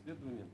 исследования.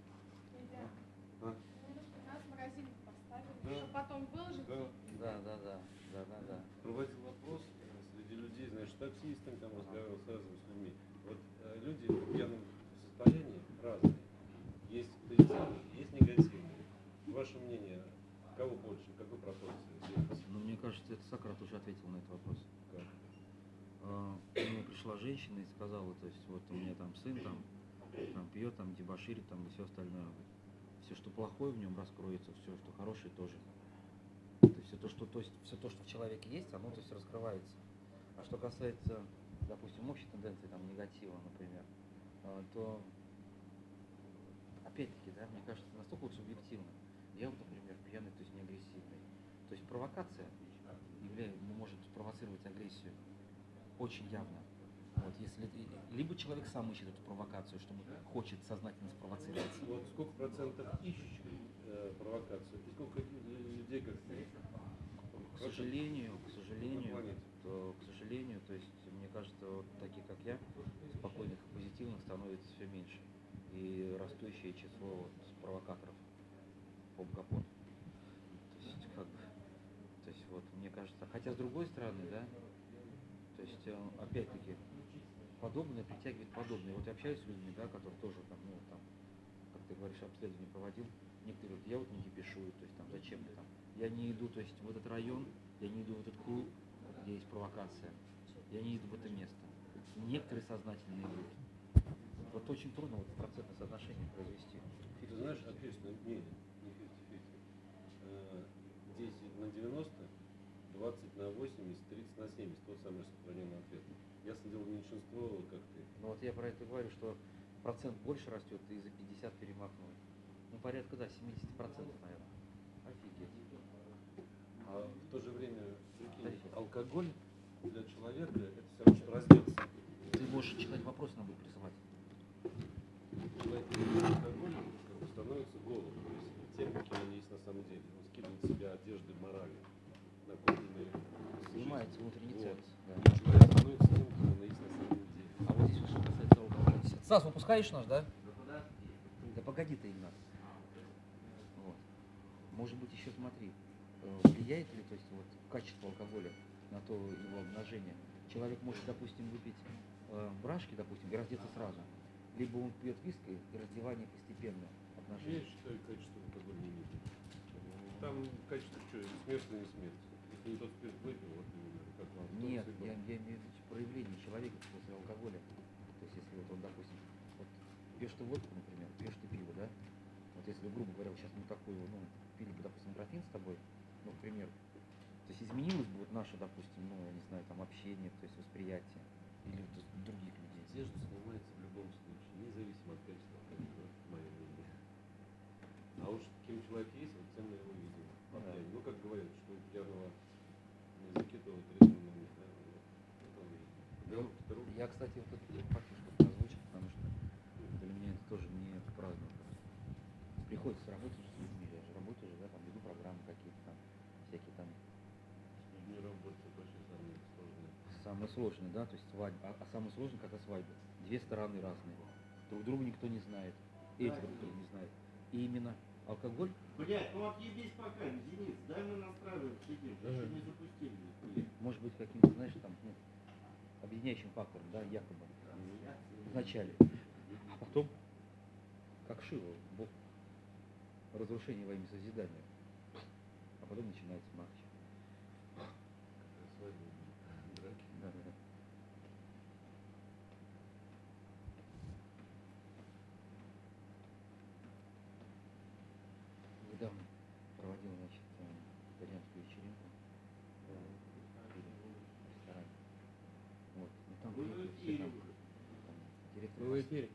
Нас в магазин поставили, что потом выложить. Да. Проводил опрос среди людей, знаешь, с таксистами, там разговаривал с разными людьми. Вот люди в пьяном состоянии разные. Есть позитивные, есть негативные. Ваше мнение, кого больше, какой пропорции? Ну, мне кажется, это Сократ уже ответил на этот вопрос. Как? К нему пришла женщина и сказала, то есть вот у меня там сын там пьет, там дебоширит, там и все остальное. Все, что плохое в нем раскроется, все, что хорошее тоже. То есть все то, что в человеке есть, оно то есть раскрывается. А что касается, допустим, общей тенденции там негатива, например, то опять-таки, да, мне кажется, настолько вот субъективно. Я вот, например, пьяный, то есть не агрессивный. То есть провокация может спровоцировать агрессию очень явно. Вот, если либо человек сам ищет эту провокацию, что хочет сознательно спровоцировать. Вот сколько процентов ищущих провокацию, и сколько людей как К сожалению, то есть мне кажется, вот таких как я, спокойных и позитивных становится все меньше. И растущее число вот провокаторов об капот. То есть вот мне кажется, хотя с другой стороны, да, то есть опять-таки подобное притягивает подобное. Вот я общаюсь с людьми, да, которые тоже там, ну там, как ты говоришь, обследование проводил. Некоторые говорят, я вот не кипишую, то есть там зачем мне там. Я не иду, то есть в этот район, я не иду в этот клуб, где есть провокация. Я не иду в это место. Некоторые сознательно идут. Вот очень трудно вот процентное соотношение произвести. Ты знаешь, общественное мнение, не 50-50. 10 на 90, 20 на 80, 30 на 70, тот самый распространенный ответ. Ясно дело, меньшинство, как ты. Ну вот я про это говорю, что процент больше растет, и за 50 перемахнул. Ну порядка, да, 70%, наверное. Офигеть. А в то же время, прикинь, алкоголь для человека это все равно, что раздеться. Ты можешь читать вопросы, нам будет присылать. Алкоголь становится голым, то есть тем, каким он есть на самом деле. Он скидывает с себя одежды морали, накопленные. Занимается внутренней ценностью. Да. Человек становится тем, кем он есть на самом деле. А вот здесь что касается алкоголя. Стас, выпускаешь наш, да? Да погоди ты, Игнат. Вот. Может быть, еще смотри, влияет ли, то есть вот качество алкоголя на то его обнажение. Человек может, допустим, выпить брашки, допустим, и раздеться сразу. Либо он пьет виски, и раздевание постепенно обнажение. Я считаю, качество алкоголя не видно. Там качество что, смерть или не смерть? Если не тот спирт выпил, вот именно, как вам. Нет, я имею в виду проявление человека после алкоголя. То есть если вот он, допустим, вот пьешь ты водку, например, пьешь ты пиво, да? Вот если, грубо говоря, вот сейчас мы такую, ну, пили бы, допустим, графин с тобой, ну, к примеру, то есть изменилось бы вот наше, допустим, ну, я не знаю, там, общение, то есть восприятие или вот, других людей. Одежда снимается в любом случае, независимо от качества алкоголя, мое мнение. А уж кем человек есть, вот тем мы его видим. Да. Ну, как говорят, что у пьяного на языке, то вот трезвый нет, да? Это он видит. Я, кстати, вот этот факт озвучил, потому что для меня это тоже не праздник. Приходится работать с людьми, я же работаю, да, там веду программы какие-то там, всякие там. Не работает вообще самое сложное. Самое сложное, да, то есть свадьба. А самое сложное, когда свадьба. Две стороны разные. Друг друга никто не знает. Эти друг друга не знают. И именно алкоголь. Блять, ну отъебись пока, Денис, дай мы настраиваем, сидим, еще не запустили. Может быть, каким-то, знаешь, там, ну, объединяющим фактором, да, якобы. Вначале. А потом, как Шива, Бог, разрушение во имя созидания. А потом начинается матч. Драки. Да. Недавно проводил, значит, итальянскую вечеринку в ресторане. Вот. И там все там директор. Вы в эфире?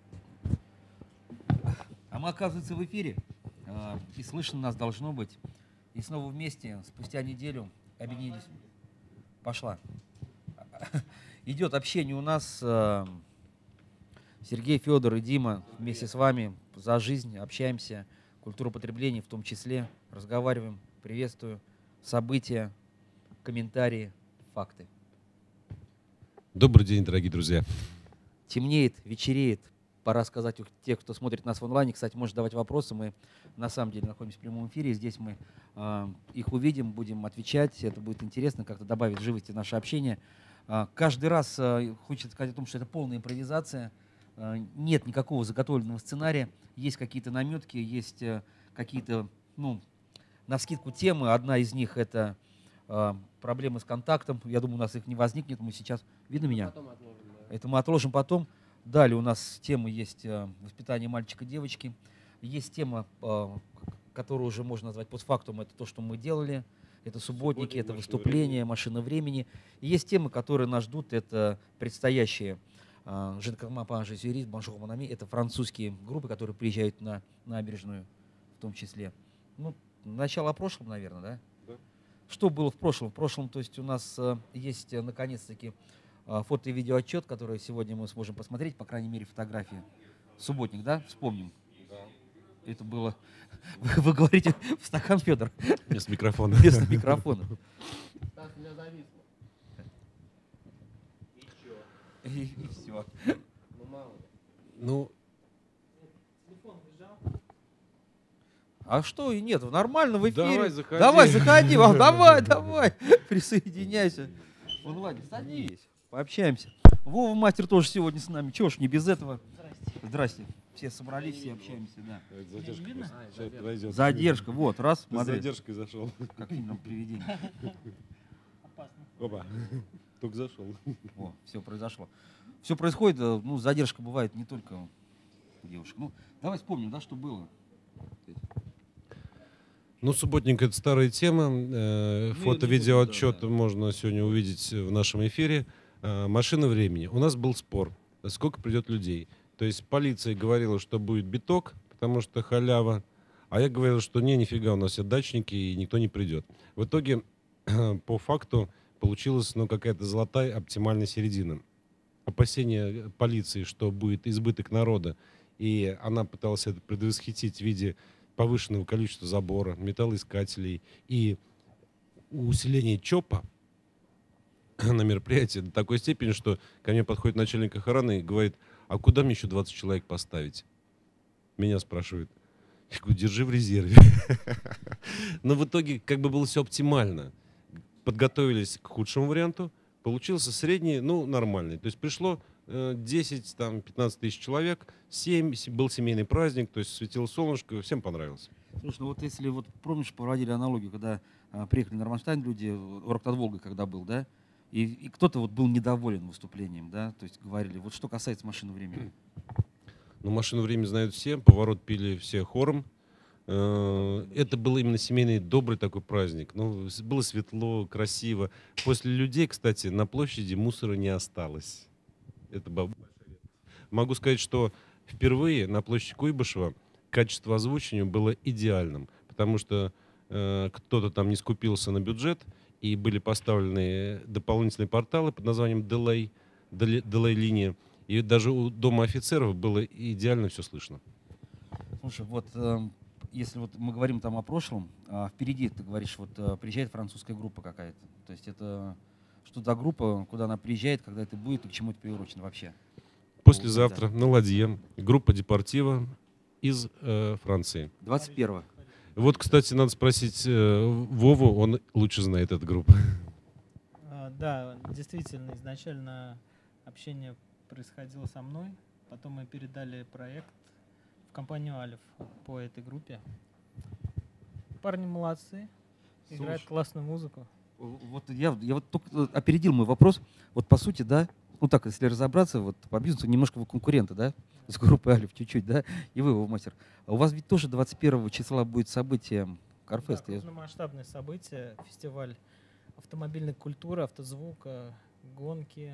А мы, оказывается, в эфире. И слышно нас должно быть. И снова вместе, спустя неделю, объединились. Пошла. Идет общение у нас. Сергей, Федор и Дима вместе с вами за жизнь общаемся. Культура потребления в том числе. Разговариваем, приветствую. События, комментарии, факты. Добрый день, дорогие друзья. Темнеет, вечереет, пора сказать тех, кто смотрит нас в онлайне. Кстати, может давать вопросы. Мы на самом деле находимся в прямом эфире. Здесь мы их увидим, будем отвечать. Это будет интересно, как-то добавить живости в наше общение. Каждый раз хочется сказать о том, что это полная импровизация. Нет никакого заготовленного сценария. Есть какие-то наметки, есть какие-то, ну, навскидку темы. Одна из них — это проблемы с контактом. Я думаю, у нас их не возникнет. Мы сейчас... Видно меня? Это мы отложим потом. Далее у нас темы есть воспитание мальчика и девочки. Есть тема, которую уже можно назвать постфактум. Это то, что мы делали. Это субботники, это выступления, машина времени. И есть темы, которые нас ждут. Это предстоящие это французские группы, которые приезжают на набережную в том числе. Ну, начало о прошлом, наверное, да? Да. Что было в прошлом? В прошлом, то есть у нас есть наконец-таки фото- и видеоотчет, который сегодня мы сможем посмотреть, по крайней мере, фотографии. Субботник, да? Вспомним. Да. Это было... Вы говорите в стакан, Федор? Вместо микрофона. Вместо микрофона. Стас, у меня зависло. И все. Ну, мало ли. Ну, А что и нет? Нормально в эфире. Давай, заходи. Давай, заходи. Давай. Присоединяйся. В онлайне садись. Пообщаемся. Вова мастер тоже сегодня с нами. Чего ж не без этого? Здрасте. Все собрались, все общаемся, да. это задержка просто. Сейчас подойдет. Задержка, вот, раз, Ты с смотри. задержкой зашел. Как фильм «Привидение». Опа. Только зашел. О, все произошло. Все происходит, ну, задержка бывает не только у девушек. Ну, давай вспомним, да, что было. Ну, субботник — это старая тема. Фото-видеоотчет да. можно сегодня увидеть в нашем эфире. Машина времени. У нас был спор, сколько придет людей. То есть полиция говорила, что будет биток, потому что халява. А я говорил, что нифига, у нас все дачники, и никто не придет. В итоге, по факту, получилась, ну, какая-то золотая оптимальная середина. Опасения полиции, что будет избыток народа, и она пыталась это предвосхитить в виде повышенного количества забора, металлоискателей и усиления ЧОПа на мероприятии до такой степени, что ко мне подходит начальник охраны и говорит: а куда мне еще 20 человек поставить? Меня спрашивают. Я говорю: держи в резерве. Но в итоге как бы было все оптимально. Подготовились к худшему варианту, получился средний, ну, нормальный. То есть пришло 10-15 тысяч человек, 7, был семейный праздник, то есть светило солнышко, всем понравилось. Слушай, ну вот если вот помнишь, проводили аналогию, когда приехали на Рамштайн люди, Рок над Волгой когда был, да, и кто-то вот был недоволен выступлением, да, то есть говорили, вот что касается машины времени. Ну, машину времени знают все, поворот пили все хором. Это был именно семейный, добрый такой праздник. Ну, было светло, красиво. После людей, кстати, на площади мусора не осталось. Это была большая редкость. Могу сказать, что впервые на площади Куйбышева качество озвучивания было идеальным, потому что кто-то там не скупился на бюджет, и были поставлены дополнительные порталы под названием Delay-линия, и даже у Дома офицеров было идеально все слышно. Слушай, вот если вот мы говорим там о прошлом, впереди, ты говоришь, вот приезжает французская группа какая-то. То есть это что за группа, куда она приезжает, когда это будет и к чему это приурочено вообще? Послезавтра на ладье группа Депортива из Франции. 21-го. Вот, кстати, надо спросить Вову, он лучше знает эту группу. Да, действительно, изначально общение происходило со мной. Потом мы передали проект в компанию «Алиф» по этой группе. Парни молодцы, играют классную музыку. Вот я вот только опередил мой вопрос. Вот по сути, да, ну так, если разобраться, вот по бизнесу немножко вы конкуренты, да, с группой «Алиф» чуть-чуть, да, и вы, Вова мастер. А у вас ведь тоже 21 числа будет событие Карфест. Да, крупномасштабное событие, фестиваль автомобильной культуры, автозвука, гонки,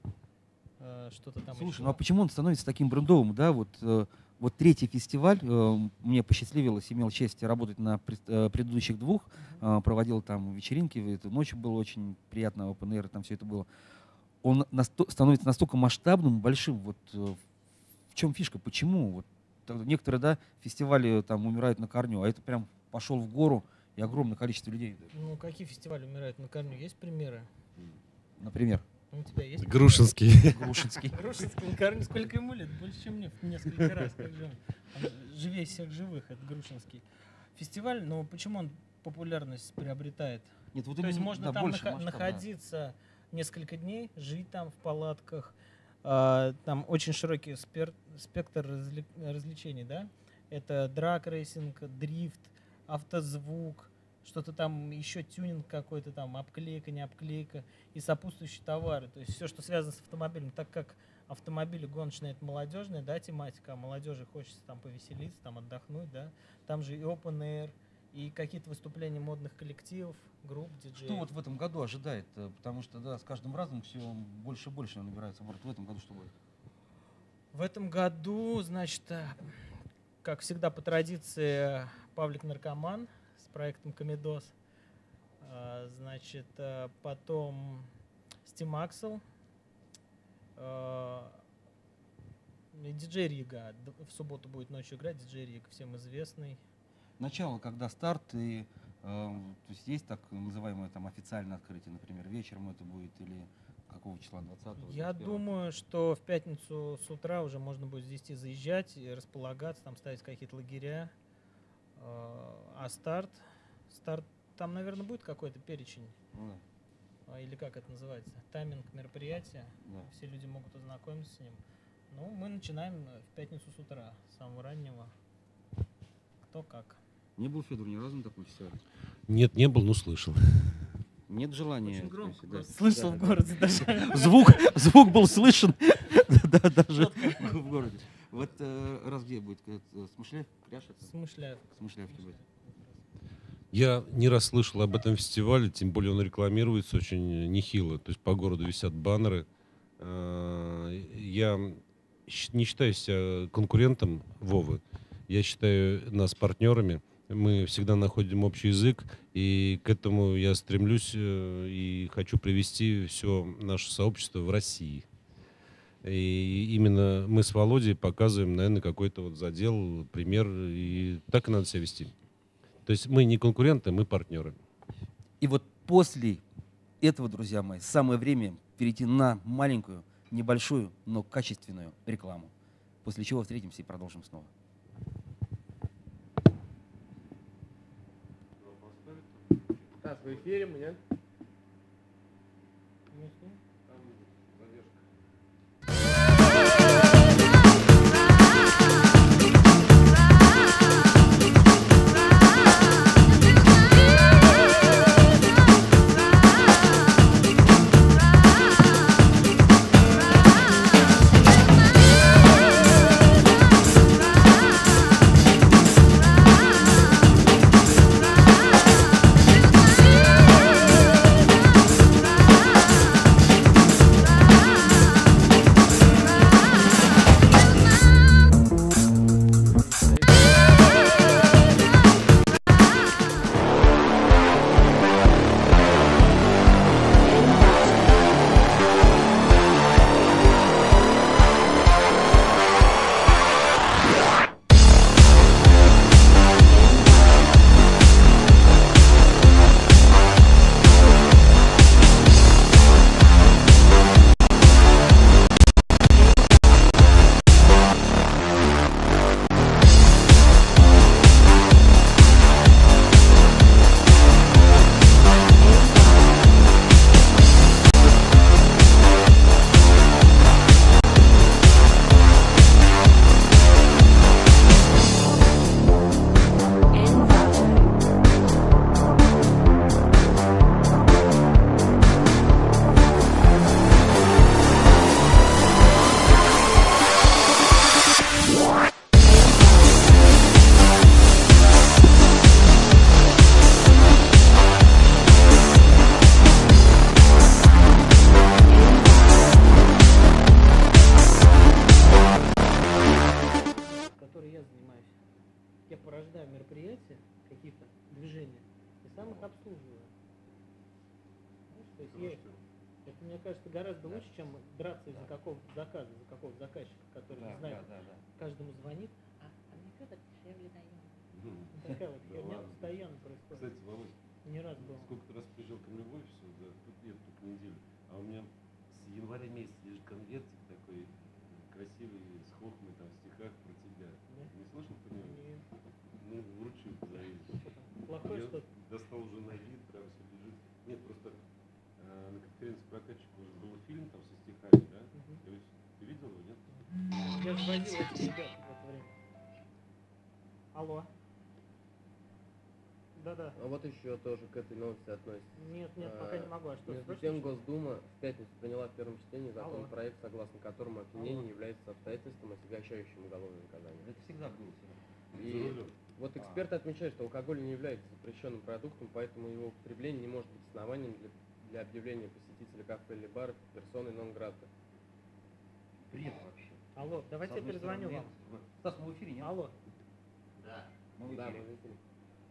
что-то там. Слушай, еще. ну а почему он становится таким брендовым, да, вот третий фестиваль, мне посчастливилось, имел честь работать на предыдущих двух, проводил там вечеринки, ночью было очень приятно, open air, там все это было. Он становится настолько масштабным, большим, вот в чем фишка, почему? Вот, некоторые, да, фестивали там умирают на корню, а это прям пошел в гору, и огромное количество людей. Ну, какие фестивали умирают на корню? Есть примеры? Например? У тебя есть? Грушинский. Грушинский. Грушинский Макарон, сколько ему лет? Больше, чем мне в несколько раз. Как же он живее всех живых, это Грушинский. Фестиваль, но почему он популярность приобретает? Нет, вот То есть именно, можно да, там больше масштаб, да. находиться несколько дней, жить там в палатках. Там очень широкий спектр развлечений, да? Это драг-рейсинг, дрифт, автозвук, что-то там еще тюнинг какой-то там, обклейка, не обклейка и сопутствующие товары. То есть все, что связано с автомобилем, так как автомобили гоночные, это молодежная, да, тематика, а молодежи хочется там повеселиться, там отдохнуть, да. Там же и open air, и какие-то выступления модных коллективов, групп, диджеев. Что вот в этом году ожидает? Потому что, да, с каждым разом все больше и больше набирается оборот. В этом году что будет? В этом году, значит, как всегда по традиции, Павлик Наркоман с проектом Комедос. Значит, потом Steam Axel, диджей Рига. В субботу будет ночью играть диджей Рига, всем известный. Начало, когда старт, и то есть так называемое там официальное открытие, например, вечером это будет или какого числа, 20-го? Я думаю, что в пятницу с утра уже можно будет с 10 заезжать, и располагаться, там ставить какие-то лагеря. А старт, там, наверное, будет какой-то перечень, Ну да, или как это называется, тайминг мероприятия. да. Все люди могут ознакомиться с ним. Ну, мы начинаем в пятницу с утра, с самого раннего. Кто как. Не был, Федор, ни разу на таком фестивале? Нет, не был, но слышал. Нет желания. Очень громко то есть, просто. да. Слышал Да, в да, городе даже. да. Звук был слышен, да, даже в городе. Вот раз где будет? Смышляев, Кряшев? Смышляев. Смышляевки будет. Я не раз слышал об этом фестивале, тем более он рекламируется очень нехило. То есть по городу висят баннеры. Я не считаю себя конкурентом Вовы. Я считаю нас партнерами. Мы всегда находим общий язык, и к этому я стремлюсь и хочу привести все наше сообщество в России. И именно мы с Володей показываем, наверное, какой-то вот задел, пример, и так и надо себя вести. То есть мы не конкуренты, мы партнеры. И вот после этого, друзья мои, самое время перейти на маленькую, небольшую, но качественную рекламу. После чего встретимся и продолжим снова. Стас, в эфире мы, нет? мероприятия, какие-то движения, и сам их обслуживаю. Знаешь, то есть это, мне кажется, гораздо лучше, чем драться из-за какого-то заказа, за какого-то заказчика, который не знает, каждому звонит. А мне когда дешевле даем. Такая вот херня постоянно происходит. Кстати, Володь, Не раз было. сколько раз приезжал ко мне в офис, да, тут нет, тут неделю, а у меня января месяце лежит конвертик такой красивый, с хохмой там в стихах про тебя. Нет. Не слышал про него? Нет. Ну, вручу позовите. Плохое Я что-то. достал уже на вид, прям все лежит. Нет, просто на конференции прокатчика уже был фильм там со стихами, да? Ты видел его, нет? Я же возил этих ребят в это время. Алло. Да-да. А вот еще тоже к этой новости относится. Нет, пока не могу. А что, Между срочно, тем, что ли? Госдума в пятницу приняла в первом чтении Алло. законопроект, согласно которому опьянение Алло. является обстоятельством, отягощающим уголовное наказание. Это всегда было. И За рулем. вот эксперты отмечают, что алкоголь не является запрещенным продуктом, поэтому его употребление не может быть основанием для объявления посетителя кафе или бара персоной нон-грата. Бред вообще. Алло, давайте С я одной перезвоню стороны, вам. Стас, мы в эфире, нет? Алло. Мы в Да, эфире. мы в эфире.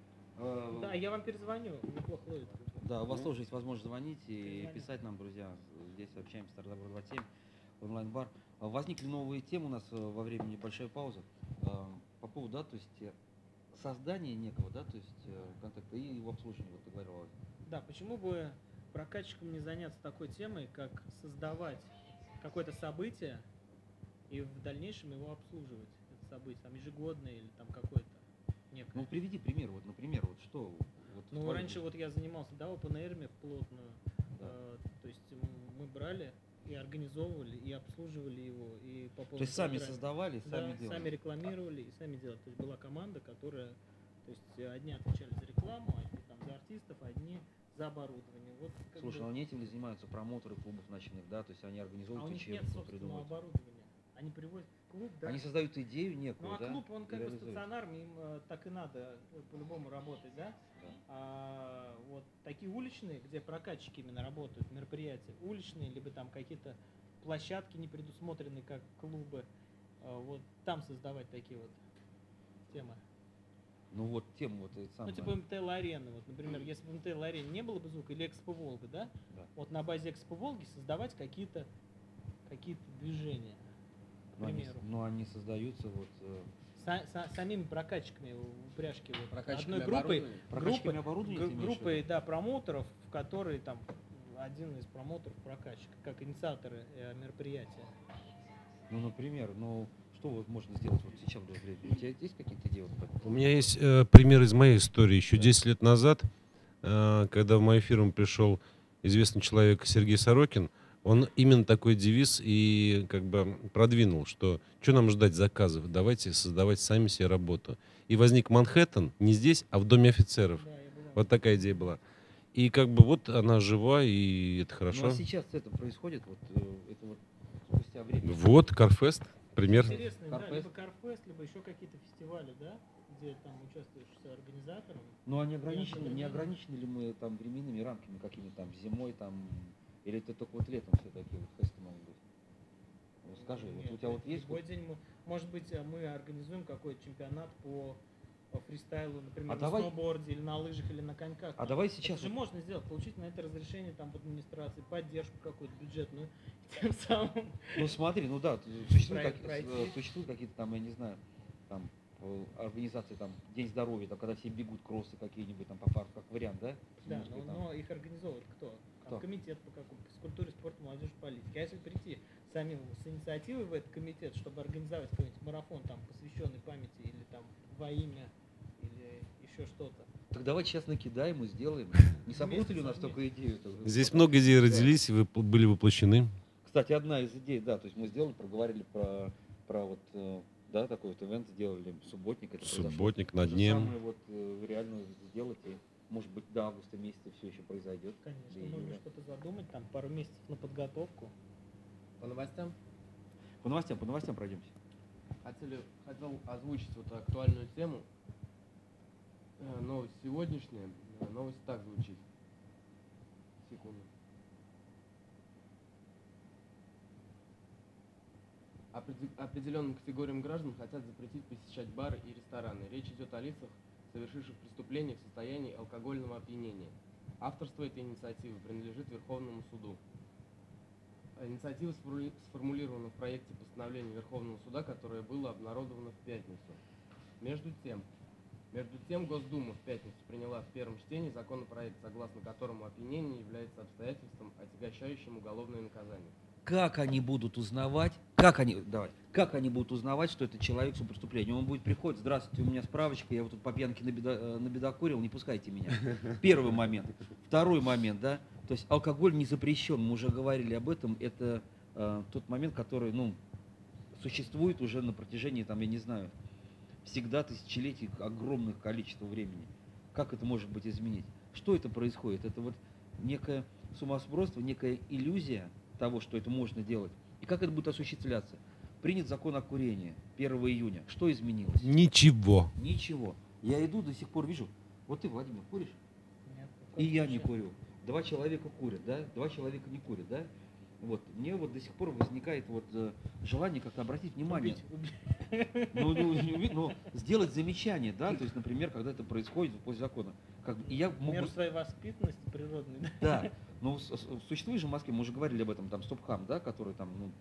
Да, я вам перезвоню. Неплохо ловит. Да, у вас тоже есть возможность звонить и Перезвоню. писать нам, друзья. Здесь общаемся, Стартап 27, онлайн-бар. Возникли новые темы у нас во время небольшой паузы. По поводу, да, то есть создания некого, да, то есть контакта и его обслуживания, вот ты говорил. Да, почему бы прокатчикам не заняться такой темой, как создавать какое-то событие и в дальнейшем его обслуживать, это событие, там ежегодное или там какое-то некое. Ну, приведи пример, вот, например, вот что. Вот Ну, твой- раньше вот я занимался, да, open air плотную, Да. то есть мы брали и организовывали, и обслуживали его, и по поводу То есть сами программы. создавали, Да, сами делали. сами рекламировали и сами делали. То есть была команда, которая, то есть одни отвечали за рекламу, одни там за артистов, одни за оборудование. Вот как Слушай, бы- ну не этим ли занимаются промоутеры клубов ночных, да, то есть они а организовывают у них нет вечеринку, собственного придумывают. оборудования. Они привозят клуб, да. Они создают идею некую, Ну а да? клуб, он и как бы реализуют. стационарный, им так и надо по-любому работать, да? Да. А вот такие уличные, где прокатчики именно работают, мероприятия, уличные, либо там какие-то площадки не предусмотрены, как клубы, вот там создавать такие вот темы. Ну вот тему вот это Ну самое. типа МТЛ-арены, вот, например, если бы в МТЛ-арене не было бы звука, или Экспо Волга, да? Да. Вот на базе Экспо Волги создавать какие-то движения, к Но они, примеру. но они создаются вот Самими прокатчиками упряжки вот, Прокатчиками одной группой, оборудования? прокатчиками оборудования, ты имеешь в группой, виду? да, промоутеров, в которые там один из промоутеров прокатчик, как инициаторы мероприятия. Ну, например, ну что вот можно сделать вот сейчас в время? У тебя есть какие-то идеи? Вот, У меня есть пример из моей истории. Еще 10 лет назад, когда в мою фирму пришел известный человек Сергей Сорокин, он именно такой девиз и как бы продвинул, что нам ждать заказов, давайте создавать сами себе работу. И возник Манхэттен не здесь, а в Доме офицеров. Да, я была. Вот такая идея была. И как бы вот она жива, и это Ну, хорошо. а сейчас это происходит, вот это вот спустя время. Вот, Карфест, пример. Интересно, да, Карфест. либо Карфест, либо еще какие-то фестивали, да, где там участвуешь с организатором. Ну, а не ограничены, Я не думаю, ограничены ли мы там временными рамками какими-то там зимой там, или это только вот летом все-таки вот фесты могут быть? Вот скажи, вот у тебя вот есть Любой вот- день может быть, мы организуем какой-то чемпионат по фристайлу, например, А на давай- сноуборде, или на лыжах, или на коньках. А давай сейчас Это же вот- можно сделать, получить на это разрешение там в администрации, поддержку какую-то бюджетную, тем самым. Ну смотри, ну да, существуют, Проект пройти. существуют какие-то там, я не знаю, там организации, там, День здоровья, там, когда все бегут кроссы какие-нибудь там по парку, как вариант, да? Да, Может быть, там. но их организовывает кто? Кто? Там комитет по физкультуре, спорту, молодежи, политики. А если прийти самим с инициативой в этот комитет, чтобы организовать какой-нибудь марафон, там, посвященный памяти, или там во имя, или еще что-то. Так давай сейчас накидаем и сделаем. Не собрут ли у нас только идею? Здесь много идей родились, и были воплощены. Кстати, одна из идей, да, то есть мы сделали, проговорили про вот, да, такой вот ивент сделали, субботник. Это произошло. Субботник на То же дне. самое вот реально сделать, и может быть до августа месяца все еще произойдет. Конечно, до можно июля. что-то задумать, там, пару месяцев на подготовку. По новостям? По новостям пройдемся. Хотел озвучить вот актуальную тему. Новость сегодняшняя. Новость так звучит. Секунду. Определенным категориям граждан хотят запретить посещать бары и рестораны. Речь идет о лицах, совершивших преступления в состоянии алкогольного опьянения. Авторство этой инициативы принадлежит Верховному суду. Инициатива сформулирована в проекте постановления Верховного суда, которое было обнародовано в пятницу. Между тем Госдума в пятницу приняла в первом чтении законопроект, согласно которому опьянение является обстоятельством, отягощающим уголовное наказание. как они будут узнавать, как они будут узнавать, что это человек с преступлением? Он будет приходить: здравствуйте, у меня справочка, я вот тут по пьянке набедокурил, не пускайте меня. Первый момент. Второй момент, да, то есть алкоголь не запрещен, мы уже говорили об этом, это тот момент, который, ну, существует уже на протяжении, там, я не знаю, всегда тысячелетий, огромных количества времени. Как это может быть изменить? Что это происходит? Это вот некое сумасбродство, некая иллюзия того, что это можно делать. И как это будет осуществляться? Принят закон о курении 1 июня. Что изменилось? Ничего. Ничего. Я иду, до сих пор вижу. Вот ты, Владимир, куришь? Нет, И я не курю. 2 человека курят, да? 2 человека не курят, да? Вот. Мне вот до сих пор возникает вот желание как-то обратить внимание. Ну, сделать замечание, да? То есть, например, когда это происходит после закона. И я В могу... меру своей воспитанности природной, да? Да. Но существует же в Москве, мы уже говорили об этом, там Стопхам, да, который там, ну,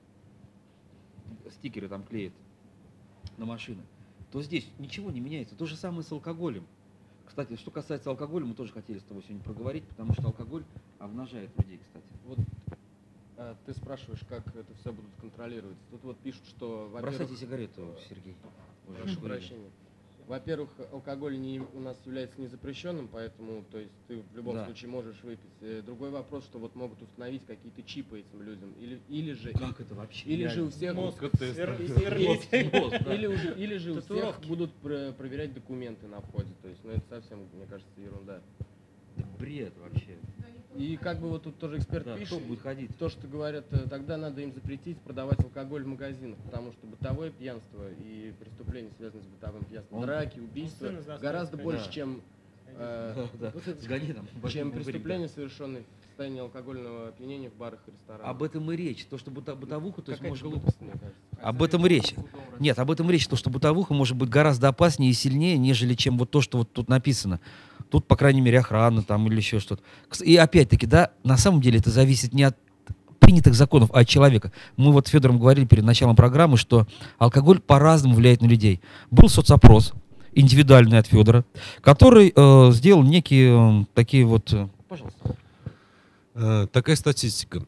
стикеры там клеит на машины, то здесь ничего не меняется. То же самое с алкоголем. Кстати, что касается алкоголя, мы тоже хотели с тобой сегодня проговорить, потому что алкоголь обнажает людей, кстати. Вот ты спрашиваешь, как это все будут контролировать. Тут вот пишут, что, Бросайте во-первых, сигарету, Сергей. Вы же прошу курили. прощения. Во-первых, алкоголь у нас является незапрещенным, поэтому, то есть, ты в любом Да. случае можешь выпить. Другой вопрос, что вот могут установить какие-то чипы этим людям, или же Как это вообще? или же у всех Мозг Алкотест. сверлить. или же у всех Татуировки. будут проверять документы на входе. То есть, ну это совсем, мне кажется, ерунда. Да бред вообще. И как бы вот тут тоже эксперт Да, пишет, кто будет ходить? то, что говорят, тогда надо им запретить продавать алкоголь в магазинах, потому что бытовое пьянство и преступления, связанные с бытовым пьянством, Он- драки, убийства, сына заставит гораздо сходить. больше, Да. чем Да, сгони там. чем возьми преступления, совершенные в состоянии алкогольного опьянения в барах и ресторанах. Об этом и речь. То, что бытовуха, то есть Какая-то может быть... глупость, мне кажется. Об этом и речь. Нет, об этом и речь. То, что бытовуха может быть гораздо опаснее и сильнее, нежели чем вот то, что вот тут написано. Тут, по крайней мере, охрана там или еще что-то. И опять-таки, да, на самом деле это зависит не от принятых законов, а от человека. Мы вот с Федором говорили перед началом программы, что алкоголь по-разному влияет на людей. Был соцопрос индивидуальный от Федора, который сделал некие такие вот... Пожалуйста. Такая статистика.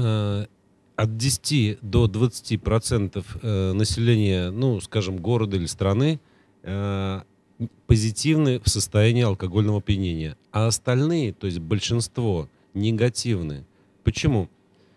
От 10 до 20% населения, ну, скажем, города или страны позитивны в состоянии алкогольного опьянения, а остальные, то есть большинство, негативны. Почему?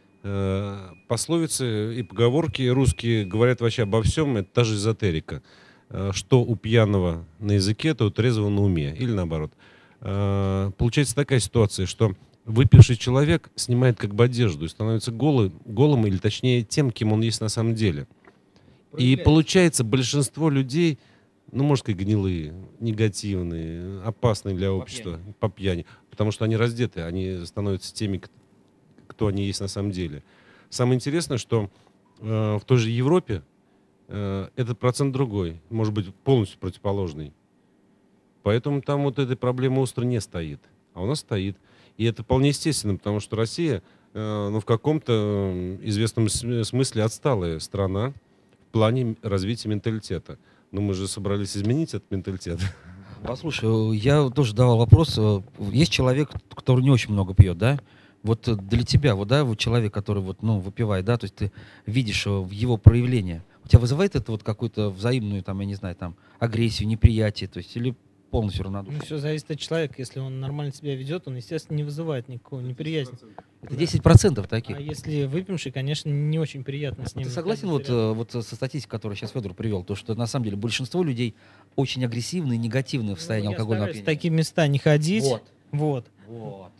Пословицы и поговорки русские говорят вообще обо всем, это та же эзотерика. Что у пьяного на языке, то у трезвого на уме, или наоборот. Получается такая ситуация, что выпивший человек снимает как бы одежду и становится голым, или точнее тем, кем он есть на самом деле. И получается, большинство людей, ну, можно сказать, гнилые, негативные, опасные для общества, по пьяни. Потому что они раздеты, они становятся теми, кто они есть на самом деле. Самое интересное, что в той же Европе этот процент другой, может быть, полностью противоположный. Поэтому там вот этой проблемы остро не стоит. А у нас стоит. И это вполне естественно, потому что Россия, ну, в каком-то известном смысле отсталая страна в плане развития менталитета. Но мы же собрались изменить этот менталитет. Послушай, я тоже давал вопрос. Есть человек, который не очень много пьет, да? Вот для тебя, вот, да, вот человек, который вот, ну, выпивает, да, то есть ты видишь его проявление. У тебя вызывает это вот какую-то взаимную, там, я не знаю, там, агрессию, неприятие, то есть, или полностью равнодушие? Ну, все зависит от человека. Если он нормально себя ведет, он, естественно, не вызывает никакого неприязни. Это 10% таких. А если выпивший, конечно, не очень приятно с ним. Ты согласен вот, находиться вот со статистикой, которую сейчас Федор привел, то, что на самом деле большинство людей очень агрессивны и негативны в рядом. состоянии Ну, алкогольного я стараюсь в опьянения? такие места не ходить. Вот. Вот.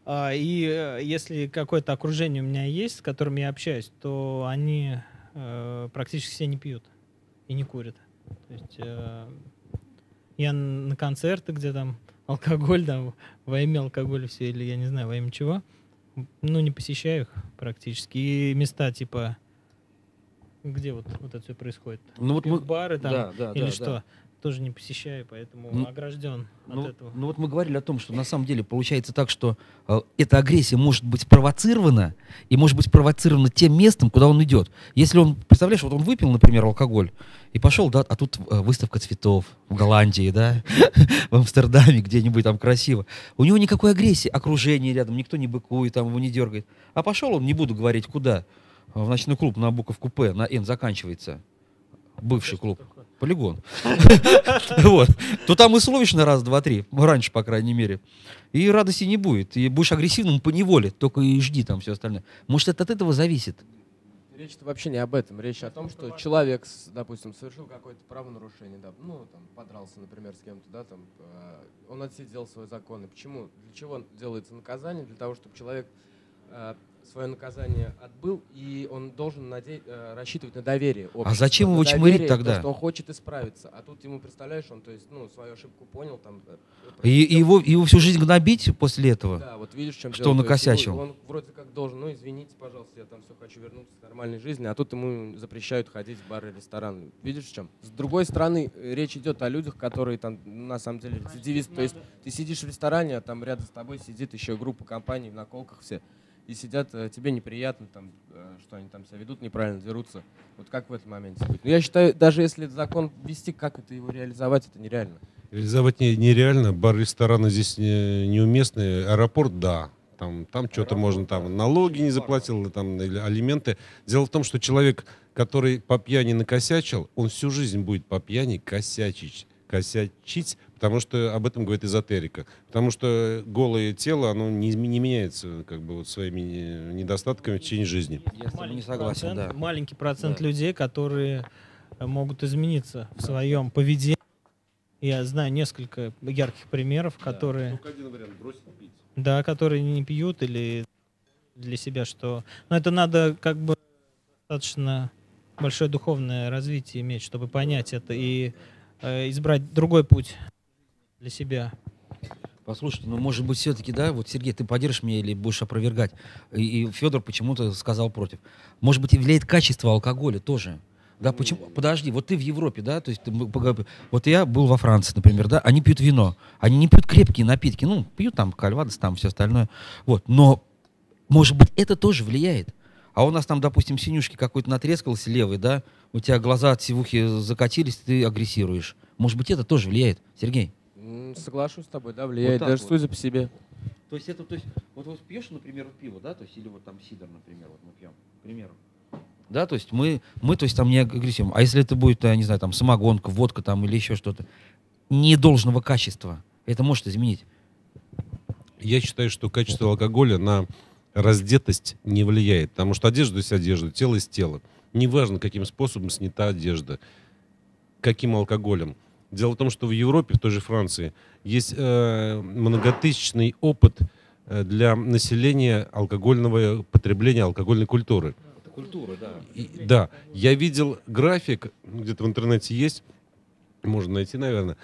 Если какое-то окружение у меня есть, с которым я общаюсь, то они практически все не пьют и не курят. То есть я на концерты, где там алкоголь, там, во имя алкоголя все, или я не знаю, во имя чего, ну, не посещаю их практически. И места типа, где вот это все происходит. Ну вот мы, Бары там да, или да, что, да. тоже не посещаю, поэтому Ну, огражден от Ну, этого. ну вот мы говорили о том, что на самом деле получается так, что эта агрессия может быть спровоцирована и может быть спровоцирована тем местом, куда он идет. Если он, представляешь, вот он выпил, например, алкоголь и пошел, да, а тут выставка цветов в Голландии, да, в Амстердаме где-нибудь там красиво. У него никакой агрессии, окружение рядом, никто не быкует, там его не дергает. А пошел он, не буду говорить куда, в ночной клуб на буковку П, на Н заканчивается, бывший клуб, полигон, вот, то там и словишь на раз, два, три, раньше, по крайней мере, и радости не будет, и будешь агрессивным по неволе, только и жди там все остальное. Может, это от этого зависит? Речь-то вообще не об этом. Речь о том, что человек, допустим, совершил какое-то правонарушение, да, ну, там, подрался, например, с кем-то, да, там, он отсидел свои законы. Почему? Для чего делается наказание? Для того, чтобы человек свое наказание отбыл, и он должен рассчитывать на доверие общества. А зачем его На чмырить доверие, тогда? то, что он хочет исправиться. А тут ему, представляешь, он, то есть, ну, свою ошибку понял, там... И его всю жизнь гнобить после этого? Да, вот видишь, в чем Что дело. он То есть накосячил? он вроде как должен, ну, извините, пожалуйста, я там все хочу вернуться к нормальной жизни, а тут ему запрещают ходить в бары, рестораны. Видишь, в чем? С другой стороны, речь идет о людях, которые там, на самом деле, рецидивисты. То есть ты сидишь в ресторане, а там рядом с тобой сидит еще группа компаний в наколках все. И сидят, тебе неприятно, там, что они там себя ведут неправильно, дерутся. Вот как в этом моменте быть? Но я считаю, даже если этот закон ввести, как это его реализовать, это нереально. Реализовать нереально. Бар, рестораны здесь неуместные. Аэропорт, да. Там что-то можно, там налоги не заплатил, там или алименты. Дело в том, что человек, который по пьяни накосячил, он всю жизнь будет по пьяни косячить, потому что об этом говорит эзотерика. Потому что голое тело, оно не меняется как бы вот своими недостатками в течение жизни. Я с тобой не согласен, да. Маленький процент Да. людей, которые могут измениться в своем поведении. Я знаю несколько ярких примеров, которые, Только один вариант — бросить пить. да, которые не пьют или для себя что. Но это надо как бы достаточно большое духовное развитие иметь, чтобы понять это и избрать другой путь для себя. Послушайте, ну, может быть, все-таки, да, вот, Сергей, ты поддержишь меня или будешь опровергать? И Федор почему-то сказал против. Может быть, и влияет качество алкоголя тоже. Да, почему? Подожди, вот ты в Европе, да, то есть вот я был во Франции, например, да, они пьют вино, они не пьют крепкие напитки, ну, пьют там кальвадос, там все остальное, вот, но, может быть, это тоже влияет. А у нас там, допустим, синюшки какой-то натрескался левый, да, у тебя глаза от сивухи закатились, ты агрессируешь. Может быть, это тоже влияет, Сергей? Соглашусь с тобой, да, влияет, так даже вот. судя по себе. То есть это, то есть, вот пьешь, например, пиво, да, то есть, или вот там сидр, например, вот мы пьем, к примеру. Да, то есть мы, то есть там не агрессивим. А если это будет, я не знаю, там самогонка, водка там или еще что-то недолжного качества, это может изменить. Я считаю, что качество алкоголя на раздетость не влияет, потому что одежда есть одежда, тело есть тело. Неважно, каким способом снята одежда, каким алкоголем. Дело в том, что в Европе, в той же Франции, есть многотысячный опыт для населения алкогольного потребления, алкогольной культуры. Это культура, да. Да, я видел график, где-то в интернете есть, можно найти, наверное,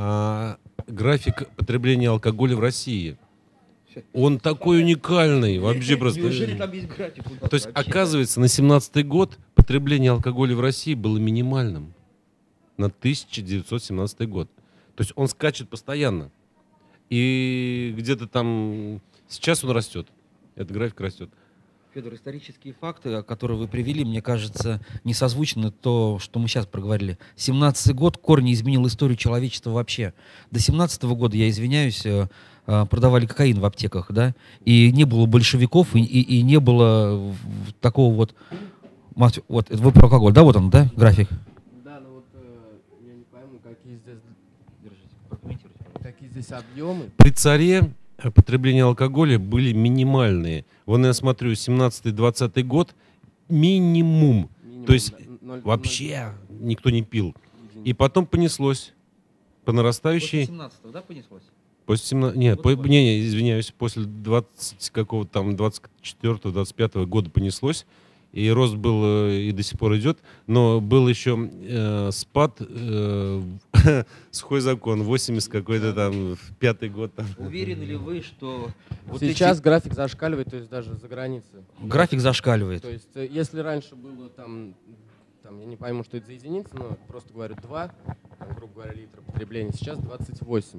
график потребления алкоголя в России. Он такой уникальный, вообще просто. Неужели там есть график? То есть, оказывается, на 17-й год потребление алкоголя в России было минимальным. На 1917 год. То есть он скачет постоянно. И где-то там сейчас он растет. Этот график растет. Федор, исторические факты, которые вы привели, мне кажется, не созвучны то, что мы сейчас проговорили. 17-й год корни изменил историю человечества вообще. До 17-го года, я извиняюсь, продавали кокаин в аптеках, да, и не было большевиков, и не было такого вот... Вот, это вы про алкоголь, да, вот он, да, график? Да, ну вот я не пойму, какие здесь, Держите, прокомментируйте. какие здесь объемы. При царе потребление алкоголя были минимальные. Вон я смотрю, 17-20 год минимум. Минимум, То есть да, вообще никто не пил. И потом понеслось по нарастающей. После 17-го, да, понеслось? После 17, нет, не, извиняюсь, после 20 какого там 24-25 года понеслось. И рост был и до сих пор идет, но был еще спад, сухой закон, 80 какой-то там, 5-й год. Там. Уверены ли вы, что вот Сейчас график зашкаливает, то есть даже за границей. график зашкаливает? То есть если раньше было там, я не пойму, что это за единицы, но просто говорю 2, там, грубо говоря, литра потребления, сейчас 28.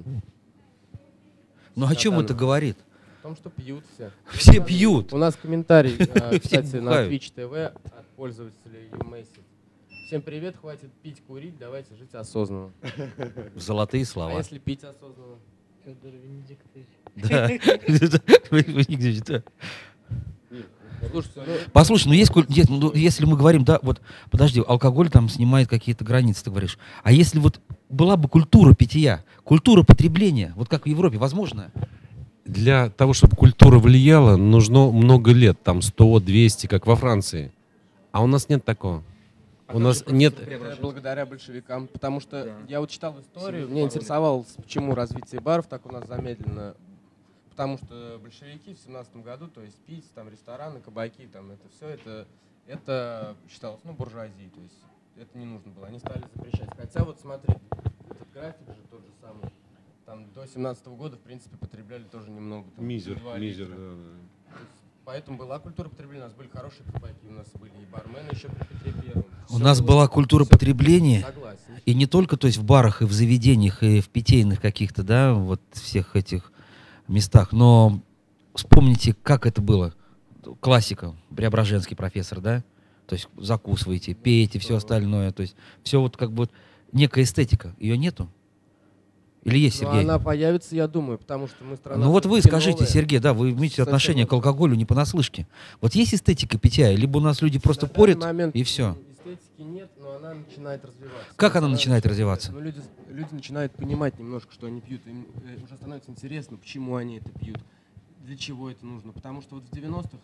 Ну о чем это говорит? О том, что пьют все. Все пьют. У нас комментарий, Все кстати, на бухают. Twitch TV от пользователей YouMessage. Всем привет, хватит пить, курить, давайте жить осознанно. Золотые А слова. если пить осознанно? Федор Венедиктович. Да. Вы нигде, да. Слушайте, Послушай, ну ну, если мы говорим, да, вот, подожди, алкоголь там снимает какие-то границы, ты говоришь. А если вот была бы культура питья, культура потребления, вот как в Европе, возможно? Для того, чтобы культура влияла, нужно много лет, там 100, 200, как во Франции. А у нас нет такого. У нас нет... это благодаря большевикам, потому что я вот читал историю, мне интересовалось, почему развитие баров так у нас замедлено. Потому что большевики в 17 году, то есть пить, там рестораны, кабаки, там это все, это считалось, ну, буржуазией, то есть это не нужно было, они стали запрещать. Хотя вот смотри, этот график же тот же самый, там до 17 года, в принципе, потребляли тоже немного. Там, Мизер, 2 мизер, литра. да. То есть поэтому была культура потребления, у нас были хорошие кабаки, у нас были и бармены еще при Петре Первом. У нас была культура потребления, и не только, то есть в барах, и в заведениях, и в питейных каких-то, да, вот всех этих местах, но вспомните, как это было. Классика, Преображенский профессор, да, то есть закусывайте, пейте, все остальное, то есть все вот как бы вот некая эстетика, ее нету? Или есть, Ну, Сергей? она появится, я думаю, потому что мы страна... Ну вот вы всё-таки скажите, новая. Сергей, да, вы имеете Совсем отношение к новая. алкоголю не понаслышке. Вот есть эстетика питья, либо у нас люди просто На данный порят, момент и все. Эстетики нет, но она начинает развиваться. Как То есть она начинает развиваться? Ну, люди начинают понимать немножко, что они пьют. Им уже становится интересно, почему они это пьют, для чего это нужно. Потому что вот в 90-х,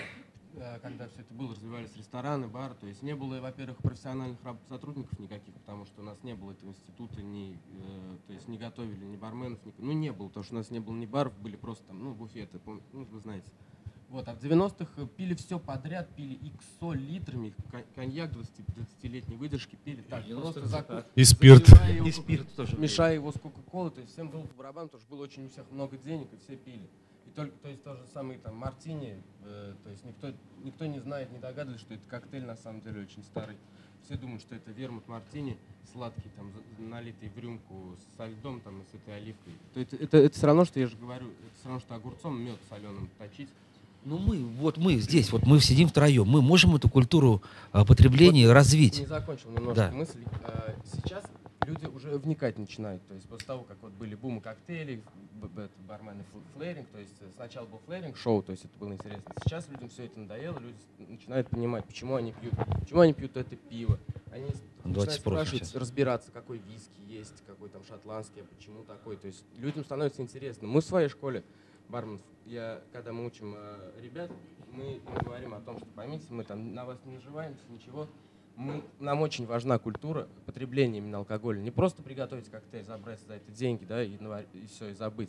когда все это было, развивались рестораны, бары, то есть не было, во-первых, профессиональных сотрудников никаких, потому что у нас не было этого института, то есть не готовили ни барменов, ну не было, потому что у нас не было ни баров, были просто там, ну, буфеты, ну, вы знаете. Вот, а в 90-х пили все подряд, пили иксо литрами, коньяк 20-летней выдержки пили так, просто И спирт. И спирт тоже. мешая его с кока-колой, то есть всем был по барабану, потому что было очень у всех много денег, и все пили. И только, то есть то же самое там мартини, то есть никто не знает, не догадывается, что это коктейль на самом деле очень старый. Все думают, что это вермут мартини, сладкий, там, налитый в рюмку со льдом там, и с этой оливкой. То это все равно, что я же говорю, это все равно, что огурцом мед соленым точить. Ну мы здесь, вот мы сидим втроем, мы можем эту культуру потребления развить. Не закончил немножко Да. мысль. Сейчас люди уже вникать начинают. То есть после того, как вот были бумы коктейлей, бармены флэринг, то есть сначала был флэринг-шоу, то есть это было интересно. Сейчас людям все это надоело, люди начинают понимать, почему они пьют это пиво. Они начинают спрашивать, сейчас. разбираться, какой виски есть, какой там шотландский, а почему такой. То есть людям становится интересно. Мы в своей школе барменов, когда мы учим ребят, мы говорим о том, что поймите, мы там на вас не наживаемся, ничего. Нам очень важна культура потребления именно алкоголя. Не просто приготовить коктейль, забрать за это деньги, да, и все, и забыть.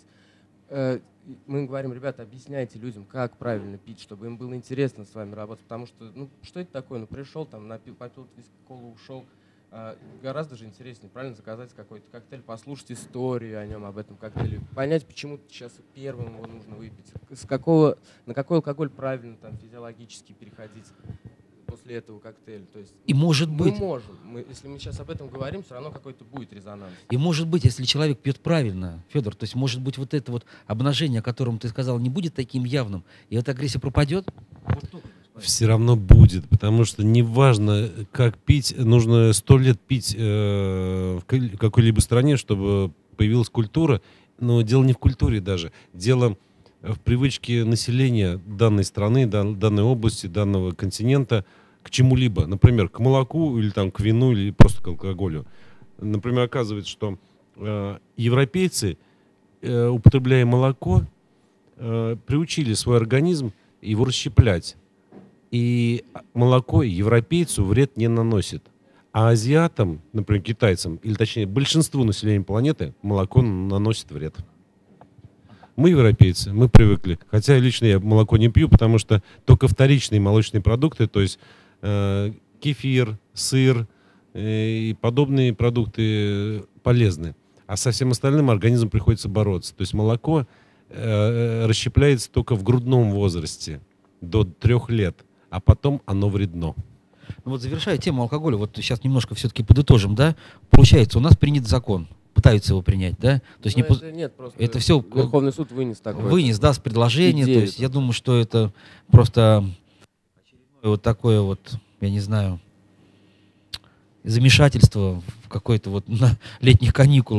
Мы говорим, ребята, объясняйте людям, как правильно пить, чтобы им было интересно с вами работать. Потому что, ну, что это такое? Ну, пришел, там, попил виски-колу, ушел. Гораздо же интереснее, правильно, заказать какой-то коктейль, послушать историю о нем, об этом коктейле, понять, почему сейчас первым его нужно выпить, на какой алкоголь правильно там физиологически переходить после этого коктейля. То есть И может мы быть, можем, если мы сейчас об этом говорим, все равно какой-то будет резонанс. и может быть, если человек пьет правильно, Федор, то есть может быть вот это вот обнажение, о котором ты сказал, не будет таким явным, и эта агрессия пропадет? Все равно будет, потому что неважно, как пить, нужно 100 лет пить в какой-либо стране, чтобы появилась культура. Но дело не в культуре даже, дело в привычке населения данной страны, данной области, данного континента к чему-либо. Например, к молоку или там, к вину или просто к алкоголю. Например, оказывается, что европейцы, употребляя молоко, приучили свой организм его расщеплять. И молоко европейцу вред не наносит. А азиатам, например, китайцам, или точнее большинству населения планеты, молоко наносит вред. Мы, европейцы, мы привыкли. Хотя лично я молоко не пью, потому что только вторичные молочные продукты, то есть кефир, сыр и подобные продукты полезны. А со всем остальным организму приходится бороться. То есть молоко расщепляется только в грудном возрасте до 3 лет. А потом оно вредно. Ну вот завершая тему алкоголя, вот сейчас немножко все-таки подытожим, да? Получается, у нас принят закон, пытаются его принять, да? То есть Это нет, просто это все Верховный суд вынес такое. вынес, да, с предложение. идею То есть я думаю, что это просто очередное вот такое вот, я не знаю, замешательство в какой-то вот на летних каникулах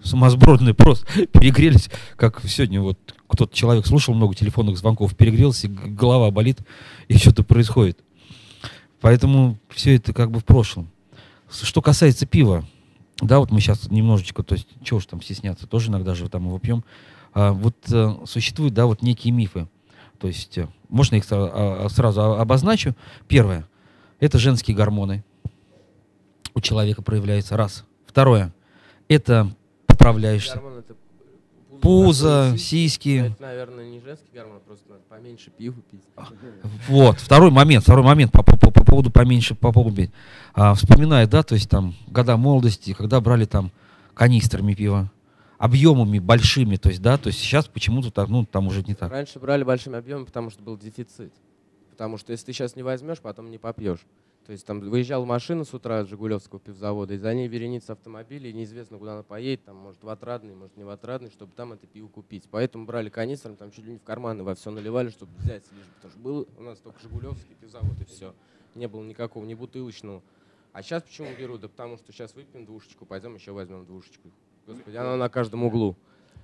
сумасбродные просто перегрелись, как сегодня вот кто-то человек слушал много телефонных звонков, перегрелся, голова болит, и что-то происходит. Поэтому все это как бы в прошлом. Что касается пива, да, вот мы сейчас немножечко, то есть, чего уж там стесняться, тоже иногда же там его пьем. Существуют, да, вот некие мифы. То есть, можно их сразу обозначу. Первое, это женские гормоны у человека проявляются, раз. Второе, это поправляешься. Гормон это Пузо, сиськи. Это, наверное, не женский гормон, просто надо поменьше пива пить. Вот, второй момент по поводу поменьше пить. Вспоминаю, да, то есть там года молодости, когда брали там канистрами пива, объемами большими, то есть, да, то есть сейчас почему-то так, ну, там уже не так. Раньше брали большими объемами, потому что был дефицит. Потому что если ты сейчас не возьмешь, потом не попьешь. То есть там выезжала машина с утра с Жигулевского пивзавода, и за ней вереница автомобилей, и неизвестно, куда она поедет, там, может, в Отрадный, может, не в Отрадный, чтобы там это пиво купить. Поэтому брали канистрами, там чуть ли не в карманы во все наливали, чтобы взять лишь. Потому что был у нас только Жигулевский пивзавод, и все. Не было никакого, ни бутылочного. А сейчас почему беру? Да потому что сейчас выпьем двушечку, пойдем еще возьмем двушечку. Господи, она на каждом углу.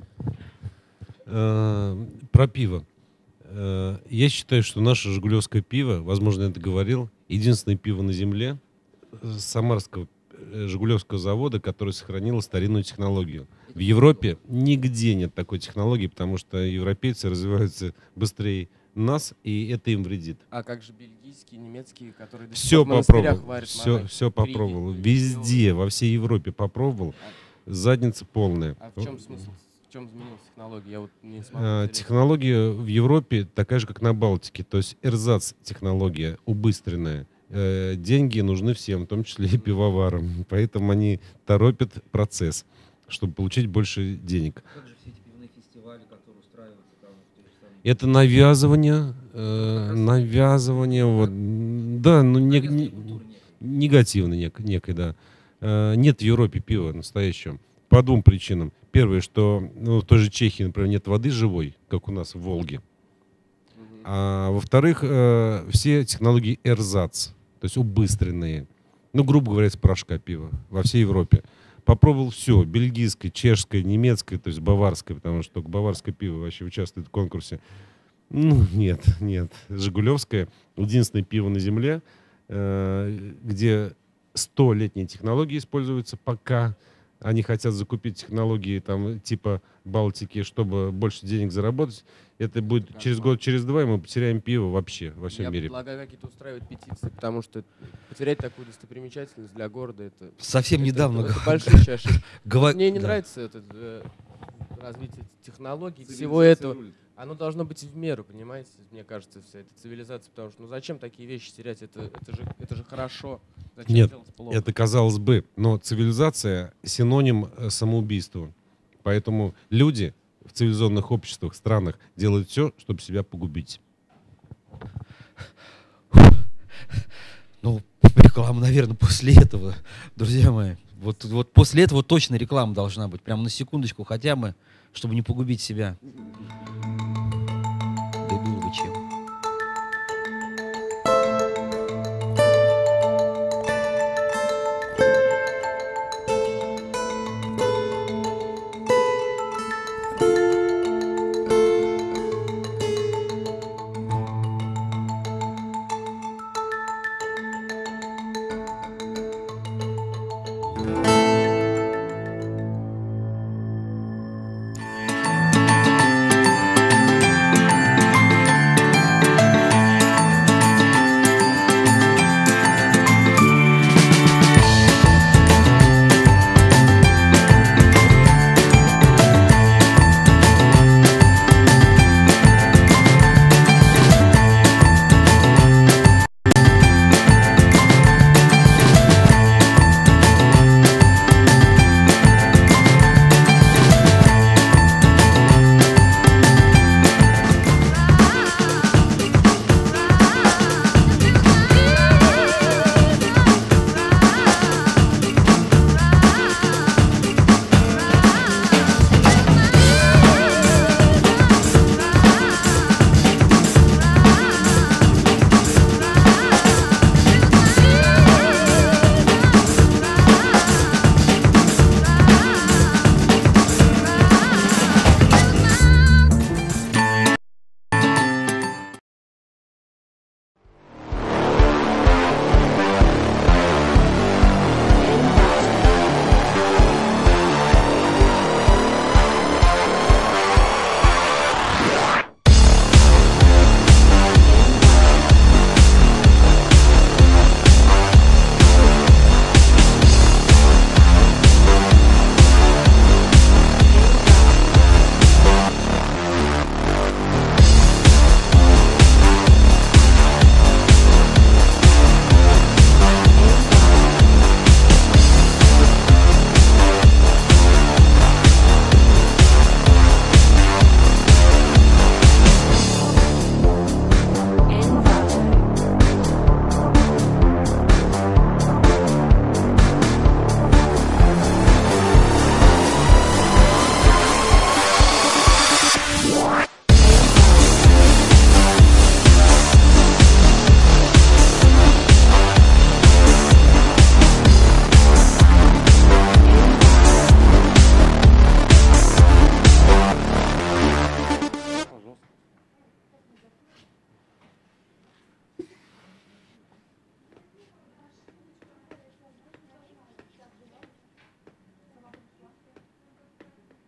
Про пиво. Я считаю, что наше жигулевское пиво, возможно, я это говорил, единственное пиво на земле Самарского жигулевского завода, которое сохранило старинную технологию. В Европе нигде нет такой технологии, потому что европейцы развиваются быстрее нас, и это им вредит. А как же бельгийские, немецкие, которые до сих Все пор в монастырях попробовал, варят все монахи? попробовал. Криги, Везде, во всей Европе попробовал. Задница полная. А в чем смысл? В чем изменилась технология? Я вот не смогу понять. Технология в Европе такая же, как на Балтике. То есть эрзац-технология, убыстренная. Деньги нужны всем, в том числе и пивоварам. Поэтому они торопят процесс, чтобы получить больше денег. Как же все эти пивные фестивали, которые устраиваются там? Это навязывание, вот, да, ну, негативно некой, да. Нет в Европе пива настоящего. По двум причинам. Первое, что в той же Чехии, например, нет воды живой, как у нас в Волге. А во-вторых, все технологии эрзац, то есть убыстренные. Ну, грубо говоря, из порошка пива во всей Европе. Попробовал все, бельгийское, чешское, немецкое, то есть баварское, потому что только баварское пиво вообще участвует в конкурсе. Ну, нет. Жигулевское, единственное пиво на земле, где 100-летние технологии используются, пока они хотят закупить технологии там, типа Балтики, чтобы больше денег заработать. Это будет через год, через два, и мы потеряем пиво вообще во всем мире. Я предлагаю какие-то устраивать петиции, потому что потерять такую достопримечательность для города, это... Совсем недавно это большущая ошибка. говорил. Мне не нравится это развитие технологий, всего этого. Оно должно быть в меру, понимаете, мне кажется, вся эта цивилизация, потому что, ну зачем такие вещи терять, это же хорошо, зачем Нет, делать плохо? это казалось бы, но цивилизация синоним самоубийству. Поэтому люди в цивилизованных обществах, странах делают все, чтобы себя погубить. Ну, реклама, наверное, после этого, друзья мои. Вот после этого точно реклама должна быть. Прямо на секундочку хотя бы, чтобы не погубить себя. Да и было бы чем.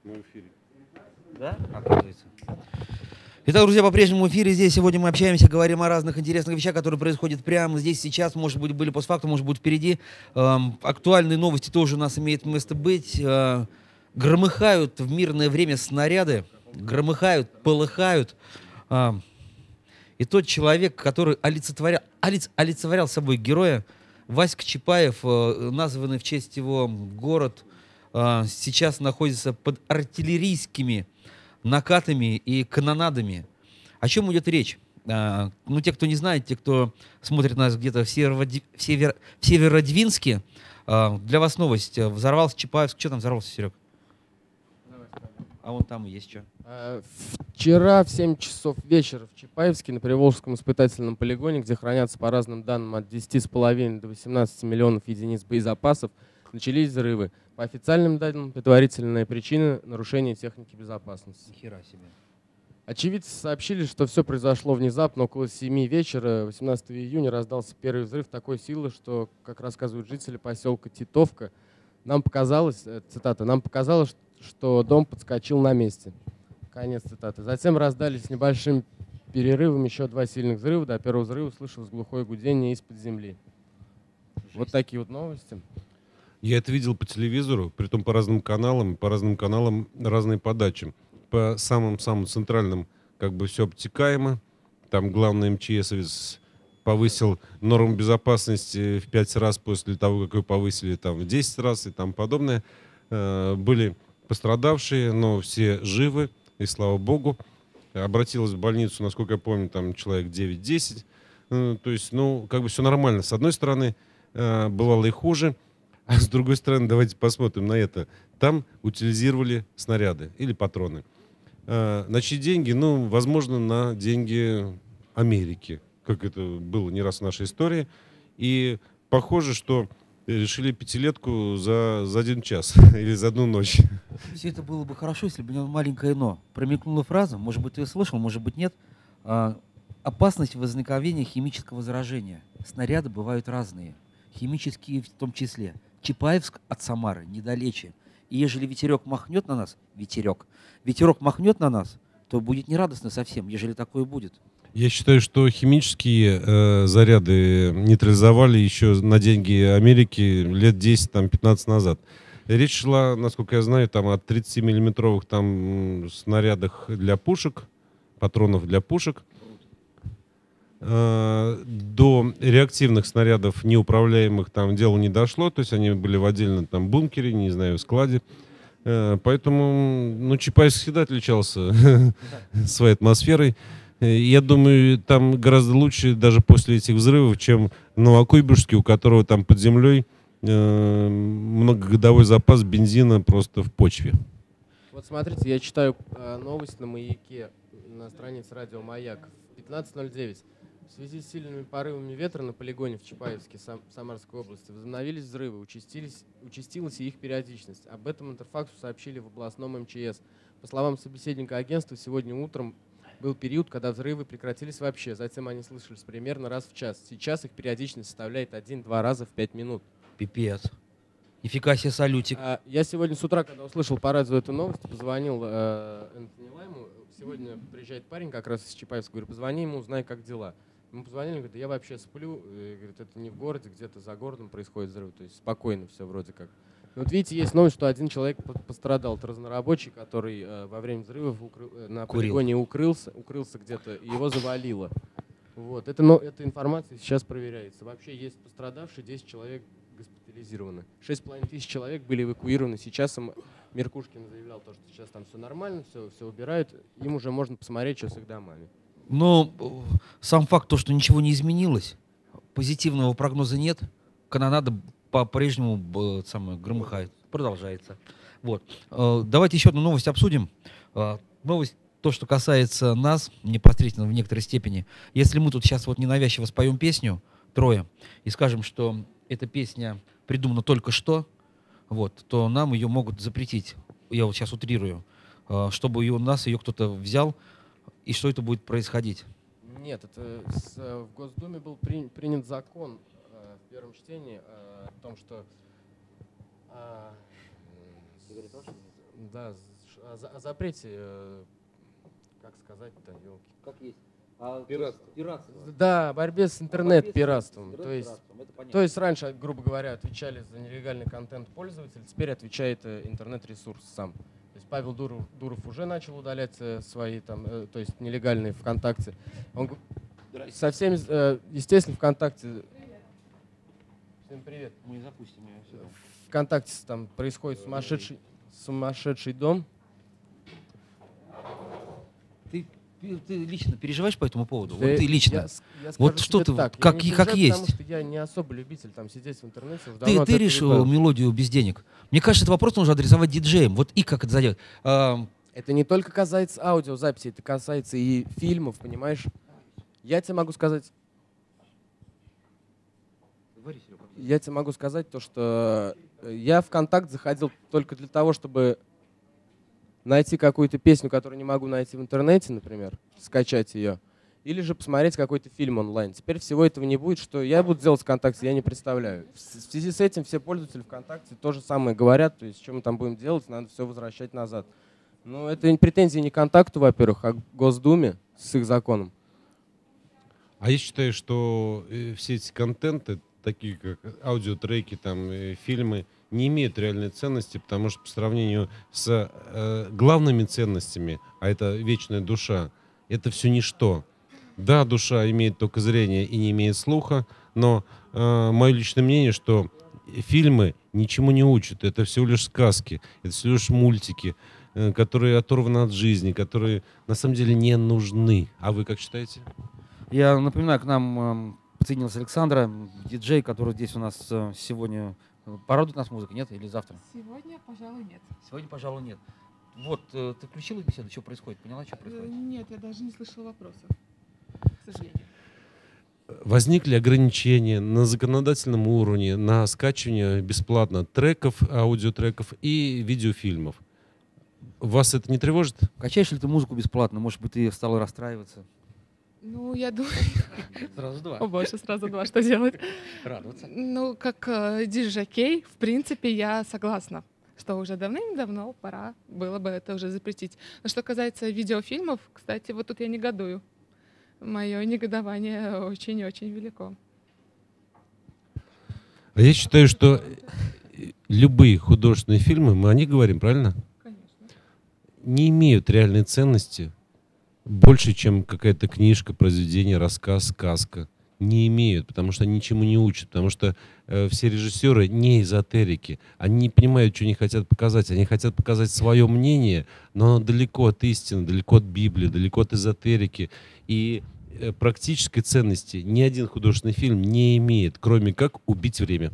Мы в эфире. Да? Оказывается. Итак, друзья, по-прежнему в эфире здесь. Сегодня мы общаемся, говорим о разных интересных вещах, которые происходят прямо здесь, сейчас. Может быть, были постфактум, может быть, впереди. Актуальные новости тоже у нас имеют место быть. Громыхают в мирное время снаряды. Громыхают, полыхают. И тот человек, который олицетворял собой героя, Васька Чапаев, названный в честь его город, сейчас находится под артиллерийскими накатами и канонадами. О чем идет речь? Ну, те, кто не знает, те, кто смотрит нас где-то в Северодвинске, для вас новость. Взорвался Чапаевск. Что там взорвался, Серег? А вон там и есть что. Вчера в 7 часов вечера в Чапаевске на Приволжском испытательном полигоне, где хранятся по разным данным от 10,5 до 18 миллионов единиц боезапасов, начались взрывы. По официальным данным, предварительная причина — нарушение техники безопасности. Нихера себе. Очевидцы сообщили, что все произошло внезапно. Около 7 вечера 18 июня раздался первый взрыв такой силы, что, как рассказывают жители поселка Титовка, нам показалось, цитата, «нам показалось, что дом подскочил на месте». Конец цитаты. Затем раздались с небольшим перерывом еще 2 сильных взрыва. До первого взрыва слышалось глухое гудение из-под земли. Вот такие вот новости. Я это видел по телевизору, притом по разным каналам разные подачи. По самым центральным как бы все обтекаемо. Там главный МЧСовец повысил норму безопасности в 5 раз после того, как ее повысили там, в 10 раз и тому подобное. Были пострадавшие, но все живы, и слава богу. Обратилась в больницу, насколько я помню, там человек 9-10. То есть, ну, как бы все нормально. С одной стороны, бывало и хуже. А с другой стороны, давайте посмотрим на это. Там утилизировали снаряды или патроны. На чьи деньги? Ну, возможно, на деньги Америки, как это было не раз в нашей истории. И похоже, что решили 5-летку за 1 час или за 1 ночь. Все это было бы хорошо, если бы у него маленькое «но». Промелькнула фраза, может быть, ты ее слышал, может быть, нет. Опасность возникновения химического заражения. Снаряды бывают разные, химические в том числе. Чапаевск от Самары недалече. И ежели ветерок махнет на нас, ветерок махнет на нас, то будет нерадостно совсем, ежели такое будет. Я считаю, что химические заряды нейтрализовали еще на деньги Америки лет 10-15 назад. Речь шла, насколько я знаю, там, от 30-миллиметровых там, снарядах для пушек, патронов для пушек, до реактивных снарядов неуправляемых там дело не дошло, то есть они были в отдельном там бункере, не знаю, в складе. Поэтому, ну, Чапаевск всегда отличался своей атмосферой. Я думаю, там гораздо лучше даже после этих взрывов, чем в Новокуйбышевске, у которого там под землей многогодовой запас бензина просто в почве. Вот смотрите, я читаю новость на «Маяке», на странице радио «Маяк». В 15:09. В связи с сильными порывами ветра на полигоне в Чапаевске Самарской области возобновились взрывы, участилась и их периодичность. Об этом Интерфаксу сообщили в областном МЧС. По словам собеседника агентства, сегодня утром был период, когда взрывы прекратились вообще. Затем они слышались примерно раз в час. Сейчас их периодичность составляет 1-2 раза в 5 минут. Пипец. Нифига себе салютик. Я сегодня с утра, когда услышал по радио эту новость, позвонил Энтони Лайму. Сегодня приезжает парень как раз из Чапаевска. Говорю, позвони ему, узнай, как дела. Ему позвонили, говорит, я вообще сплю. И, говорит, это не в городе, где-то за городом происходит взрыв. То есть спокойно все вроде как. Но вот видите, есть новость, что один человек пострадал. Это разнорабочий, который во время взрывов на полигоне укрылся где-то, и его завалило. Вот. Эта информация сейчас проверяется. Вообще есть пострадавшие, 10 человек госпитализированы. 6500 человек были эвакуированы. Сейчас Меркушкин заявлял, что сейчас там все нормально, все убирают. Им уже можно посмотреть, что с их домами. Но сам факт, то, что ничего не изменилось, позитивного прогноза нет, канонада по-прежнему громыхает, продолжается. Вот. Давайте еще одну новость обсудим. Новость, то, что касается нас, непосредственно в некоторой степени. Если мы тут сейчас вот ненавязчиво споем песню, трое, и скажем, что эта песня придумана только что, вот, то нам ее могут запретить. Я вот сейчас утрирую. Чтобы у нас ее кто-то взял, и что это будет происходить? Нет, это в Госдуме был принят закон в первом чтении о том, что... Да, о запрете, как сказать-то, ёлки. Как есть. Пиратство. Да, о борьбе с интернет-пиратством. Интернет-пиратством. То есть раньше, грубо говоря, отвечали за нелегальный контент пользователь, теперь отвечает интернет-ресурс сам. То есть Павел Дуров уже начал удалять свои там, то есть нелегальные ВКонтакте. Он со всеми, естественно, ВКонтакте. Всем привет. Мы запустим ее сюда. ВКонтакте там происходит сумасшедший дом. Ты лично переживаешь по этому поводу? Да, Вот ты лично. Я Вот скажу что тебе ты, так, как, я не как переживаю, есть. Потому что я не особо любитель там сидеть в интернете. Уже давно от Ты этого решил избавился. мелодию без денег. Мне кажется, этот вопрос нужно адресовать диджеям. Вот и как это зайдет. Это не только касается аудиозаписи, это касается и фильмов, понимаешь? Я тебе могу сказать, то, что я в «Контакт» заходил только для того, чтобы найти какую-то песню, которую не могу найти в интернете, например, скачать ее, или же посмотреть какой-то фильм онлайн. Теперь всего этого не будет. Что я буду делать в «Контакте», я не представляю. В связи с этим все пользователи ВКонтакте то же самое говорят, то есть что мы там будем делать, надо все возвращать назад. Но это претензии не к «Контакту», во-первых, а к Госдуме с их законом. А я считаю, что все эти контенты, такие как аудиотреки, там, фильмы, не имеют реальной ценности, потому что по сравнению с главными ценностями, а это вечная душа, это все ничто. Да, душа имеет только зрение и не имеет слуха, но мое личное мнение, что фильмы ничему не учат. Это всего лишь сказки, это всего лишь мультики, которые оторваны от жизни, которые на самом деле не нужны. А вы как считаете? Я напоминаю, к нам присоединился Александра, диджей, который здесь у нас сегодня. Порадует нас музыка, нет? Или завтра? Сегодня, пожалуй, нет. Сегодня, пожалуй, нет. Вот, ты включила беседу, что происходит? Поняла, что происходит? Нет, я даже не слышала вопроса, к сожалению. Возникли ограничения на законодательном уровне на скачивание бесплатно треков, аудиотреков и видеофильмов. Вас это не тревожит? Качаешь ли ты музыку бесплатно? Может быть, ты стала расстраиваться? Ну, я думаю... Сразу два. О боже, сразу два, что делать? Радоваться. Ну, как диджей, в принципе, я согласна, что уже давным-давно пора было бы это уже запретить. Но что касается видеофильмов, кстати, вот тут я негодую. Мое негодование очень-очень велико. А я считаю, что любые художественные фильмы, мы о них говорим, правильно? Конечно. Не имеют реальной ценности больше, чем какая-то книжка, произведение, рассказ, сказка. Не имеют, потому что они ничему не учат, потому что все режиссеры не эзотерики. Они не понимают, что они хотят показать. Они хотят показать свое мнение, но оно далеко от истины, далеко от Библии, далеко от эзотерики. И практической ценности ни один художественный фильм не имеет, кроме как убить время.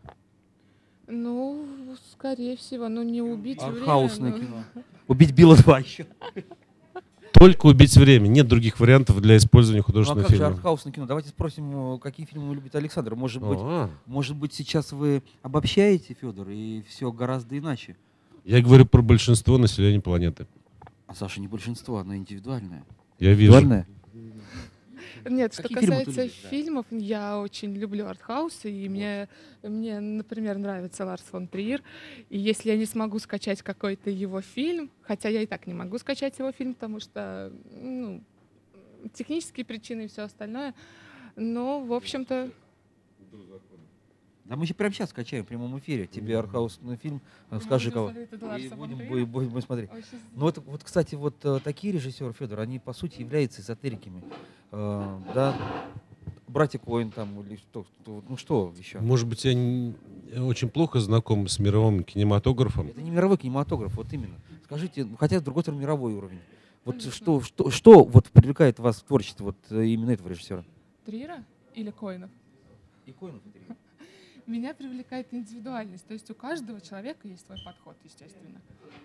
Ну, скорее всего, ну не убить время. Артхаусное но- кино. Убить Билла 2 еще. Только убить время. Нет других вариантов для использования Ну а художественного как же фильма. артхаусное кино? Давайте спросим, какие фильмы любит Александр. Может А, быть, сейчас вы обобщаете, Федор, и все гораздо иначе. я говорю про большинство населения планеты. А Саша не большинство, она индивидуальная. Я вижу. Индивидуальная? Нет, что Какие фильмы ты касается любишь, да? фильмов, я очень люблю артхаусы, и мне, например, нравится Ларс фон Триер. И если я не смогу скачать какой-то его фильм, хотя я и так не могу скачать его фильм, потому что ну, технические причины и все остальное, но, в общем-то, Да мы же прямо сейчас скачаем в прямом эфире. Тебе артхаусный фильм, скажи кого. посмотреть этот И Ларса фон будем, Триера. будем смотреть. Очень Ну вот, кстати, вот такие режиссеры, Федор, они по сути являются эзотериками. Да, братья Коэн там или что, ну что еще? Может быть, я очень плохо знаком с мировым кинематографом. Это не мировой кинематограф, вот именно. Скажите, ну, хотя с другой стороны мировой уровень. Вот что вот привлекает вас в творчестве вот именно этого режиссера? Триера или Коэнов? Меня привлекает индивидуальность, то есть у каждого человека есть свой подход, естественно.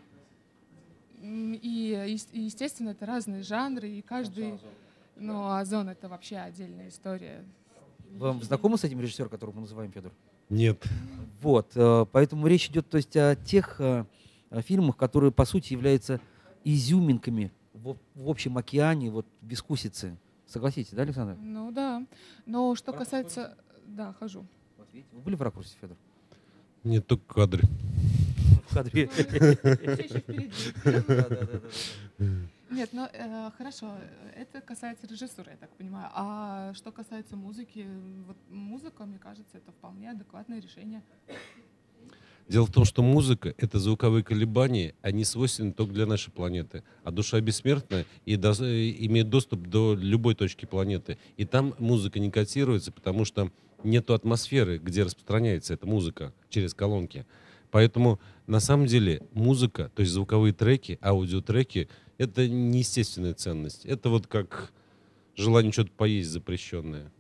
И естественно, это разные жанры, и каждый... Ну, Озон — это вообще отдельная история. Вам знакомы с этим режиссером, которого мы называем Федор? Нет. Вот, поэтому речь идет, то есть, о тех фильмах, которые по сути являются изюминками в общем океане вот безвкусицы. Согласитесь, да, Александр? Ну да. Но что касается... Да, хожу. Вы были в ракурсе, Федор? Нет, только кадры. кадре. Всё ещё впереди. Да-да-да. Нет, ну хорошо, это касается режиссуры, я так понимаю. А что касается музыки, вот музыка, мне кажется, это вполне адекватное решение. Дело в том, что музыка — это звуковые колебания, они свойственны только для нашей планеты. А душа бессмертная и имеет доступ до любой точки планеты. И там музыка не котируется, потому что нету атмосферы, где распространяется эта музыка через колонки. Поэтому на самом деле музыка, то есть звуковые треки, аудиотреки — это неестественная ценность. Это вот как желание что-то поесть запрещенное.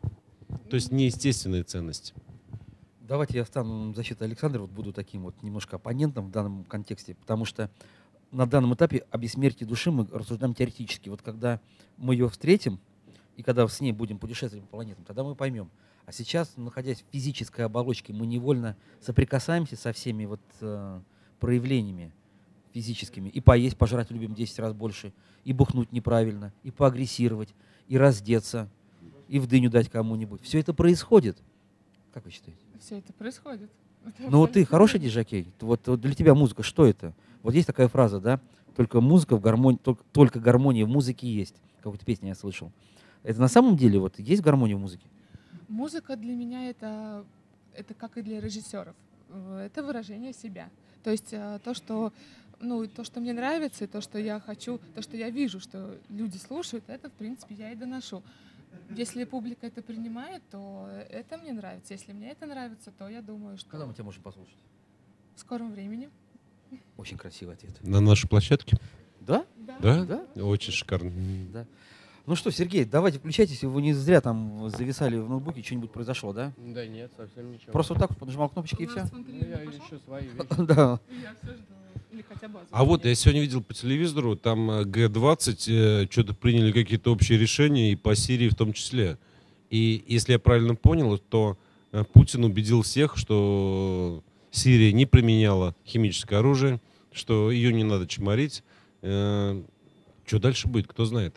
То есть неестественная ценность. Давайте я стану в защиту Александра, вот буду таким вот немножко оппонентом в данном контексте, потому что на данном этапе о бессмертии души мы рассуждаем теоретически. Вот когда мы ее встретим, и когда с ней будем путешествовать по планетам, тогда мы поймем. А сейчас, находясь в физической оболочке, мы невольно соприкасаемся со всеми вот проявлениями физическими. И поесть, пожрать любим 10 раз больше, и бухнуть неправильно, и поагрессировать, и раздеться, и в дыню дать кому-нибудь. Все это происходит. Как вы считаете? Все это происходит. Это Ну вот ты абсолютно хороший верно. диджокей? Вот для тебя музыка, что это? Вот есть такая фраза, да? Только музыка в гармонии, только гармония в музыке есть. Какую-то песню я слышал. Это на самом деле вот есть гармония в музыке? Музыка для меня это как и для режиссеров. Это выражение себя. То есть то, что мне нравится, и то, что я хочу, то, что я вижу, что люди слушают, это, в принципе, я и доношу. Если публика это принимает, то это мне нравится. Если мне это нравится, то я думаю, что Когда мы тебя можем послушать? в скором времени. Очень красивый ответ. На нашей площадке? Да? Да? Да? Очень шикарно. Да. Ну что, Сергей, давайте включайтесь. Вы не зря там зависали в ноутбуке, что-нибудь произошло, да? Да нет, совсем ничего. Просто вот так вот нажимал кнопочки и У все? нас вон Ну, тренер я пошел, еще свои вещи. Да. и я все жду. Или хотя бы А вот я озвучение. сегодня видел по телевизору, там Г-20 что-то приняли какие-то общие решения, и по Сирии в том числе. И если я правильно понял, то Путин убедил всех, что Сирия не применяла химическое оружие, что ее не надо чморить. Что дальше будет, кто знает.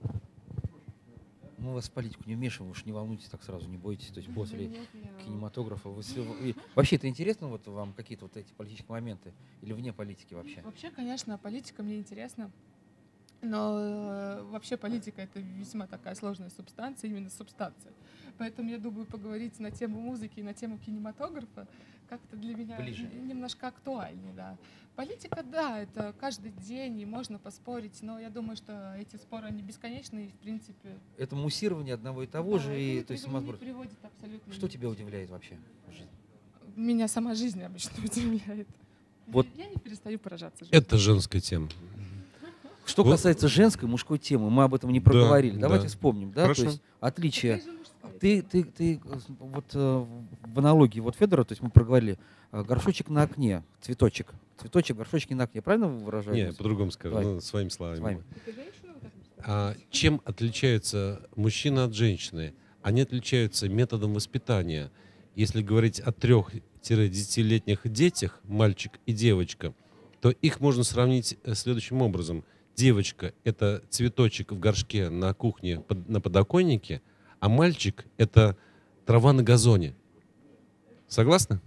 Мы вас в политику не вмешиваем, уж не волнуйтесь так сразу, не бойтесь. То есть Да после нет, я- кинематографа. Вообще, это интересно, вот вам какие-то вот эти политические моменты? Или вне политики вообще? Вообще, конечно, политика мне интересна. Но вообще политика — это весьма такая сложная субстанция, именно субстанция. Поэтому я думаю, поговорить на тему музыки и на тему кинематографа как-то для меня Ближе. немножко актуальнее. Да. Политика, да, это каждый день, и можно поспорить, но я думаю, что эти споры, они бесконечны, и в принципе... Это муссирование одного и того да, же, это и не то есть не самосброд. приводит абсолютно Что ни к тебя чему. удивляет вообще в жизни? Меня сама жизнь обычно удивляет. Вот. Я не перестаю поражаться жизни. Это женская тема. Что Вот. касается женской, мужской темы, мы об этом не проговорили. да. Давайте вспомним, да, Хорошо. то есть отличие. Какая же мужская Ты вот в аналогии вот Федора, то есть мы проговорили, горшочек на окне, цветочек, горшочек на окне, правильно вы выражаете? Не, по-другому скажу, Давай. ну, своими словами. С вами. Это женщина вот так мечтает? Чем отличается мужчина от женщины? Они отличаются методом воспитания. Если говорить о 3-10-летних детях, мальчик и девочка, то их можно сравнить следующим образом. Девочка — это цветочек в горшке на кухне на подоконнике, а мальчик — это трава на газоне. Согласны?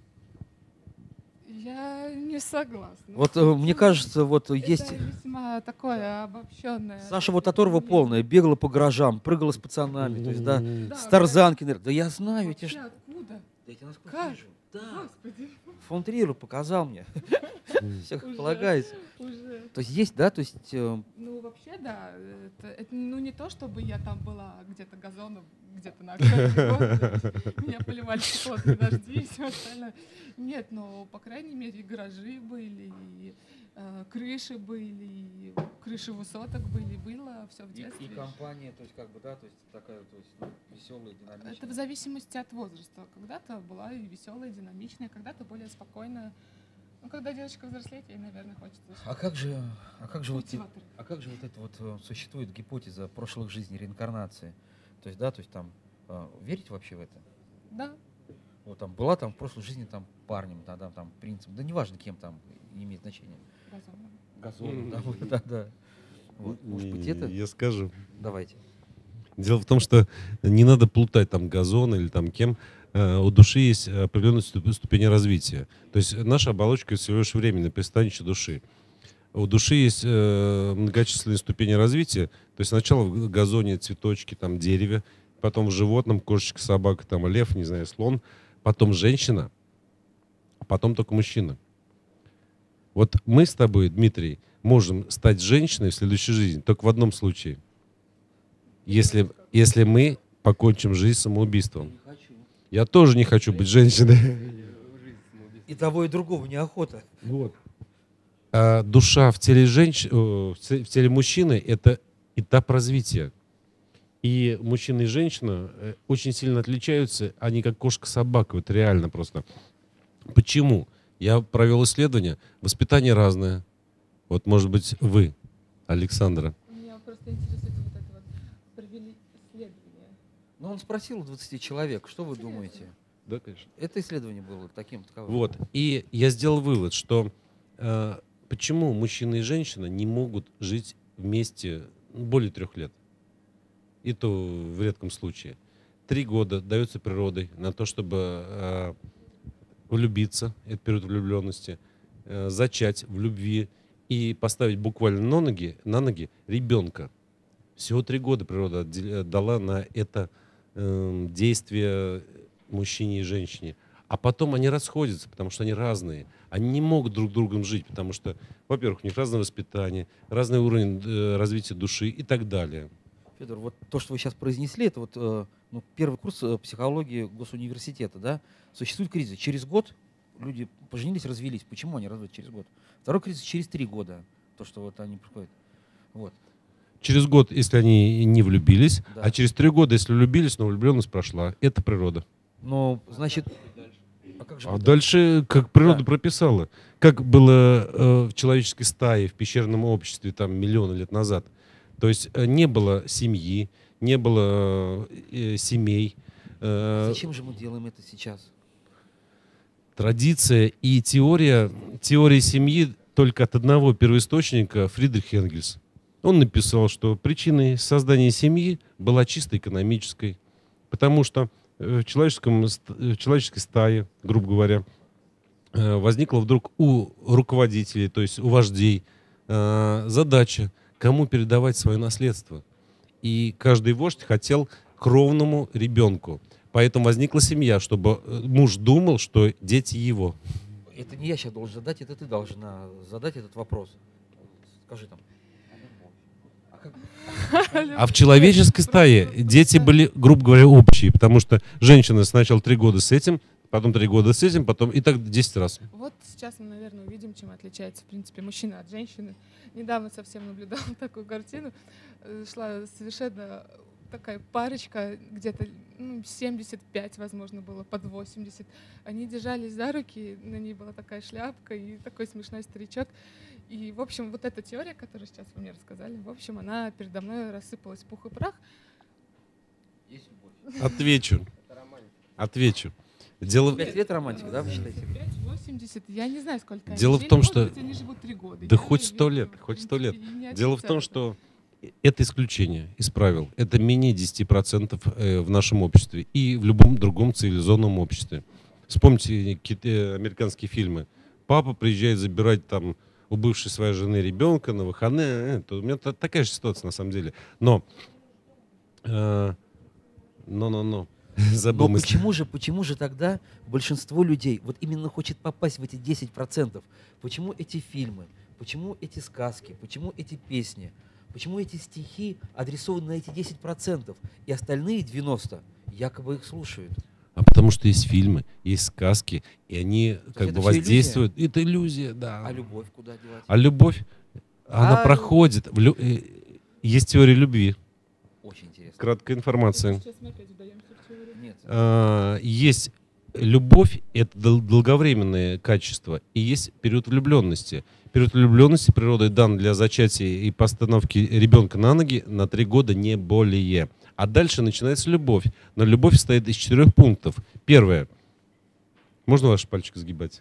Я не согласна. Вот мне кажется, вот это есть... весьма такое обобщенное. Саша вот оторва полная, бегала по гаражам, прыгала с пацанами, то есть, да, Да, с тарзанки, наверное. Да я знаю, эти Вообще ж... откуда? Да я тебя насколько Как? вижу. Да, Господи, фон Триер показал мне. Все как Уже. полагается. уже. То есть есть, да, то есть... Ну, вообще, да. Это, ну, не то, чтобы я там была где-то газоном, где-то на окраине. Меня поливали кислотные дожди и все остальное. Нет, но, по крайней мере, гаражи были, и крыши были, и крыши высоток были. Было все в детстве. компания, то есть как бы, да, то есть такая, то есть веселая, динамичная. Это в зависимости от возраста. Когда-то была и веселая, и динамичная, когда-то более спокойная. Ну, когда девочка взрослеет, ей, наверное, хочется. А как же вот культиваторы. это вот существует гипотеза прошлых жизней, реинкарнации? То есть, да, то есть там верить вообще в это? Да. Вот там была там в прошлой жизни там парнем, там принцем, да неважно кем там, не имеет значения. Газоном. Газон, да. Вот, может быть это? Я скажу. Давайте. Дело в том, что не надо плутать там газон или там кем. у души есть определенная ступень развития. То есть наша оболочка всего лишь временное пристанище души. У души есть многочисленные ступени развития. То есть сначала в газоне цветочки, там дереве, потом в животном кошечка, собака, там лев, не знаю, слон, потом женщина, а потом только мужчина. Вот мы с тобой, Дмитрий, можем стать женщиной в следующей жизни только в одном случае. Если мы покончим жизнь самоубийством. Не хочу. Я тоже не хочу быть женщиной. И того, и другого неохота. Вот. А душа в теле в теле мужчины — это этап развития. И мужчина и женщина очень сильно отличаются, они как кошка-собака, вот реально просто. Почему? Я провел исследование, воспитание разное. Вот, может быть, вы, Александра. Меня просто интересует вот это вот, провели исследование. Ну, он спросил у 20 человек, что вы думаете? Да, конечно. Это исследование было таким таковым. Вот. И я сделал вывод, что почему мужчина и женщина не могут жить вместе более 3 лет. И то в редком случае. 3 года дается природой на то, чтобы влюбиться, это период влюбленности, зачать в любви и поставить буквально на ноги ребенка. Всего 3 года природа дала на это действие мужчине и женщине. А потом они расходятся, потому что они разные. Они не могут друг с другом жить, потому что, во-первых, у них разное воспитание, разный уровень развития души и так далее. Федор, вот то, что вы сейчас произнесли, это вот первый курс психологии госуниверситета, да? Существует кризис. Через год люди поженились, развелись. Почему они разводятся через год? Второй кризис через 3 года. То, что вот они приходят. Вот. Через год, если они не влюбились, Да. а через 3 года, если влюбились, но влюбленность прошла. Это природа. Ну, значит... А как же А быть дальше, как природа Да. прописала, как было в человеческой стае, в пещерном обществе там миллионы лет назад. То есть не было семьи, не было семей. Зачем же мы делаем это сейчас? Традиция и теория семьи только от одного первоисточника — Фридрих Энгельс. Он написал, что причиной создания семьи была чисто экономической, потому что в человеческой стае, грубо говоря, возникла вдруг у руководителей, то есть у вождей, задача, кому передавать свое наследство. И каждый вождь хотел кровному ребенку. Поэтому возникла семья, чтобы муж думал, что дети его. Это не я сейчас должен задать, это ты должна задать этот вопрос. Скажи там. А в человеческой стае дети были, грубо говоря, общие, потому что женщина сначала 3 года с этим, потом 3 года с этим, потом и так 10 раз. Вот сейчас мы, наверное, увидим, чем отличается, в принципе, мужчина от женщины. Недавно совсем наблюдала такую картину. Шла совершенно такая парочка, где-то 75, возможно, было, под 80. Они держались за руки, на ней была такая шляпка и такой смешной старичок. И, в общем, вот эта теория, которую сейчас вы мне рассказали, в общем, она передо мной рассыпалась в пух и прах. Отвечу. Дело, 5 лет романтика, да, вы считаете? 80, я не знаю, сколько они Дело в жили. том, Может что- быть, они живут 3 года. Да Я хоть не 100 вижу, лет, в хоть 100 лет. принципе, и не Дело в том, отличаются. что это исключение из правил. Это менее 10% в нашем обществе и в любом другом цивилизованном обществе. Вспомните американские фильмы. Папа приезжает забирать там у бывшей своей жены ребенка на выходные. У меня такая же ситуация на самом деле. Но забыл Но мысль. почему же тогда большинство людей вот именно хочет попасть в эти 10%? Почему эти фильмы? Почему эти сказки? Почему эти песни? Почему эти стихи адресованы на эти 10%? И остальные 90% якобы их слушают. А потому что есть фильмы, есть сказки, и они как это бы всё воздействуют. Это иллюзия, да. А любовь куда девать? А любовь, она проходит. Есть теория любви. Очень интересно. Краткая информация. Сейчас мы опять вдаемся в теорию. Нет. Есть любовь, это долговременное качество, и есть период влюбленности. Период влюбленности природой дан для зачатия и постановки ребенка на ноги на 3 года, не более. А дальше начинается любовь. Но любовь состоит из 4 пунктов. Первое. Можно ваш пальчик сгибать?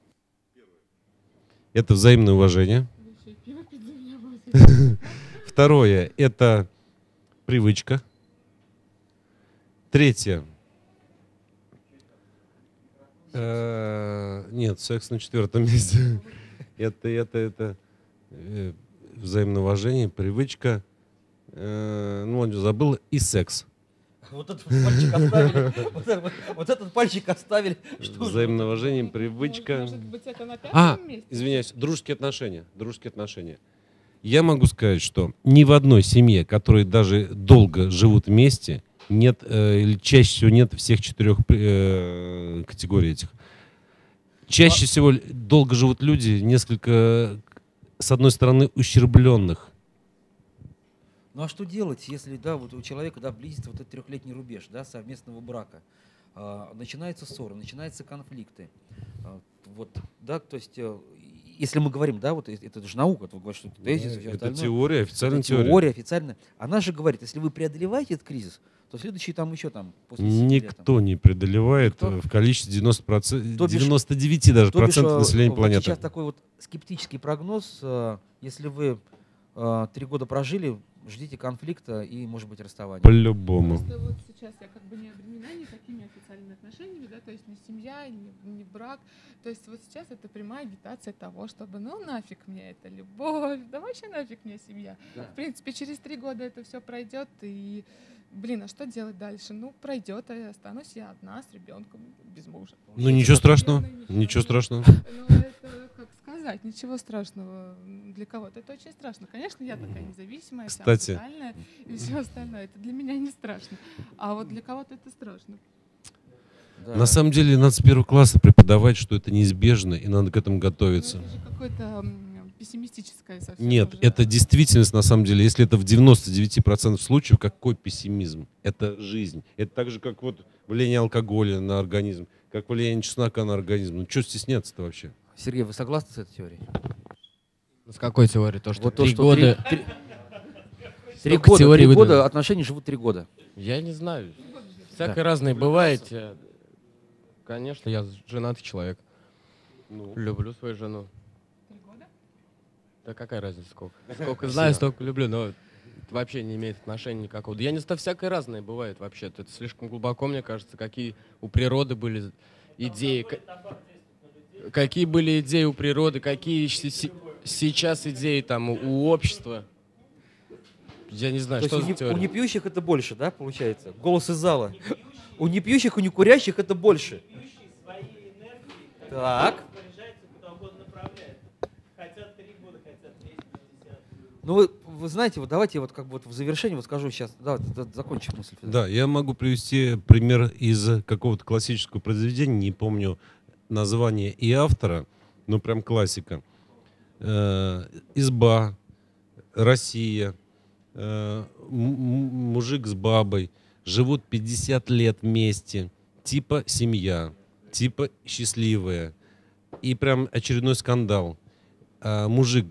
Это взаимное уважение. Вы еще и пиво пить за меня будете? Второе – это привычка. Третье Нет, секс на 4-м месте. Это взаимное уважение, привычка. Ну, он забыл, и секс. Вот этот пальчик оставили. Вот этот пальчик оставили. Взаимное уважение, привычка. Может быть, это на 5-м месте? Извиняюсь, дружеские отношения. Дружеские отношения. Я могу сказать, что ни в одной семье, которые даже долго живут вместе, нет, или чаще всего нет всех 4 категорий этих. Чаще всего долго живут люди несколько, с одной стороны, ущербленных. Ну а что делать, если, да, вот у человека, да, близится вот этот 3-летний рубеж, да, совместного брака, начинаются ссоры, начинаются конфликты, вот, да, то есть, если мы говорим, да, вот это же наука, вы говорите, что тезис, всё Это остальное. теория, официальная Это теория. теория официальная. Она же говорит, если вы преодолеваете этот кризис, то следующий там еще там после 7 лет, Никто не преодолевает Никто? в количестве 90%, То бишь- 99 даже То бишь, процентов населения вот планеты. сейчас такой вот скептический прогноз, если вы 3 года прожили, ждите конфликта и, может быть, расставания. По-любому. Просто вот сейчас я как бы не обременена никакими официальными отношениями, да, то есть ни семья, ни брак. То есть вот сейчас это прямая агитация того, чтобы, ну нафиг мне эта любовь, да вообще нафиг мне семья. Да. В принципе, через 3 года это все пройдет, и, блин, а что делать дальше? Ну, пройдет, и останусь я одна с ребенком, без мужа. Ну ничего страшного, Наверное, ничего страшного. Ну, это, как сказать, ничего страшного для кого-то. Это очень страшно. Конечно, я такая независимая, вся Кстати. музыкальная и все остальное. Это для меня не страшно. А вот для кого-то это страшно. Да. На самом деле надо с 1 класса преподавать, что это неизбежно, и надо к этому Ну, готовиться. это же какое-то пессимистическое совсем. Нет, уже. это действительность на самом деле. Если это в 99% случаев, какой пессимизм? Это жизнь. Это так же, как вот влияние алкоголя на организм, как влияние чеснока на организм. Ну что стесняться-то вообще? Сергей, вы согласны с этой теорией? С какой теорией? То, что Вот то, 3 что года... 3 Столько теорий года, выдвинул. отношения живут 3 года. Я не знаю. Всякое разное бывает. Конечно, я женатый человек. Ну, Люблю свою жену. 3 года? Да какая разница сколько? Сколько знаю, столько люблю, но это вообще не имеет отношения никакого. Да я не знаю, всякое разное бывает вообще-то. Это слишком глубоко, мне кажется. Какие у природы были идеи. Какие были идеи у природы, какие сейчас идеи там у общества. Я не знаю, То что есть за у теория. непьющих это больше, да, получается? Голос из зала. У непьющих и некурящих это больше. Так. Ну, вы знаете, вот давайте вот как бы вот в завершении вот скажу сейчас, да, закончим мысль. да, я могу привести пример из какого-то классического произведения, не помню название и автора, но прям классика. Изба, Россия, мужик с бабой, живут 50 лет вместе, типа семья, типа счастливая. И прям очередной скандал. Мужик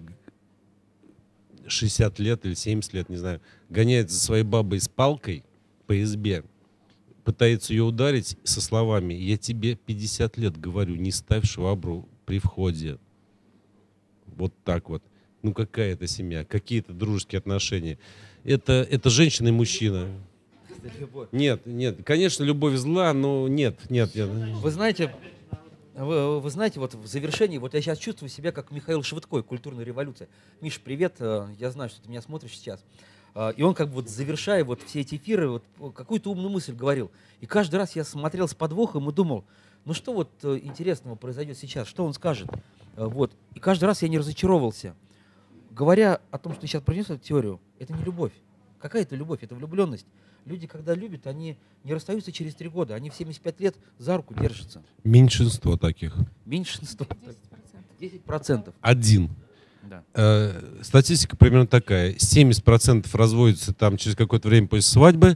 60 лет или 70 лет, не знаю, гоняет за своей бабой с палкой по избе, пытается ее ударить со словами: «Я тебе 50 лет говорю, не ставь швабру при входе». Вот так вот. Ну какая это семья? Какие-то дружеские отношения? Это женщина и мужчина. Нет, конечно, любовь зла, но нет. Вы знаете, вот в завершении, вот я сейчас чувствую себя как Михаил Швыдкой, «Культурная революция». Миш, привет, я знаю, что ты меня смотришь сейчас. И он как бы вот завершая вот все эти эфиры, вот какую-то умную мысль говорил. И каждый раз я смотрел с подвохом и думал, ну что вот интересного произойдет сейчас, что он скажет. Вот. И каждый раз я не разочаровывался. Говоря о том, что ты сейчас принес эту теорию, это не любовь. Какая это любовь? Это влюбленность. Люди, когда любят, они не расстаются через 3 года. Они в 75 лет за руку держатся. Меньшинство таких. Меньшинство. 10%. 10%. Один. Да. Статистика примерно такая. 70% разводятся там через какое-то время после свадьбы,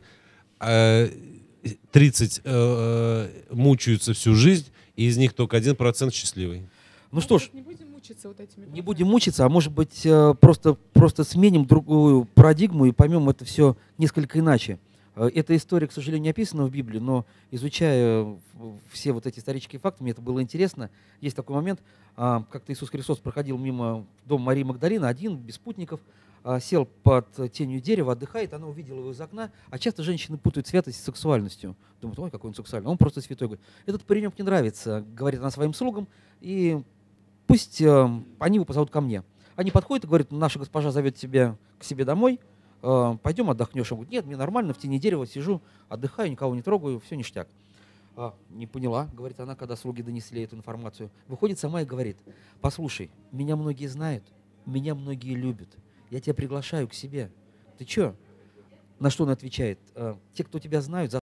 30% мучаются всю жизнь, и из них только 1% счастливый. Ну что ж, Не будем мучиться вот этими. не будем мучиться, а может быть просто сменим другую парадигму и поймем это все несколько иначе. Эта история, к сожалению, не описана в Библии, но изучая все вот эти исторические факты, мне это было интересно. Есть такой момент, как-то Иисус Христос проходил мимо дома Марии Магдалины, один, без спутников. сел под тенью дерева, отдыхает, она увидела его из окна, а часто женщины путают святость с сексуальностью. Думают, ой, какой он сексуальный, он просто святой. Говорит, этот паренек мне нравится, говорит она своим слугам, и пусть они его позовут ко мне. Они подходят и говорят, наша госпожа зовет тебя к себе домой, пойдем отдохнешь. Он говорит, нет, мне нормально, в тени дерева сижу, отдыхаю, никого не трогаю, все ништяк. Не поняла, говорит она, когда слуги донесли эту информацию. Выходит сама и говорит, послушай, меня многие знают, меня многие любят, я тебя приглашаю к себе. Ты чё? На что он отвечает, те, кто тебя знают,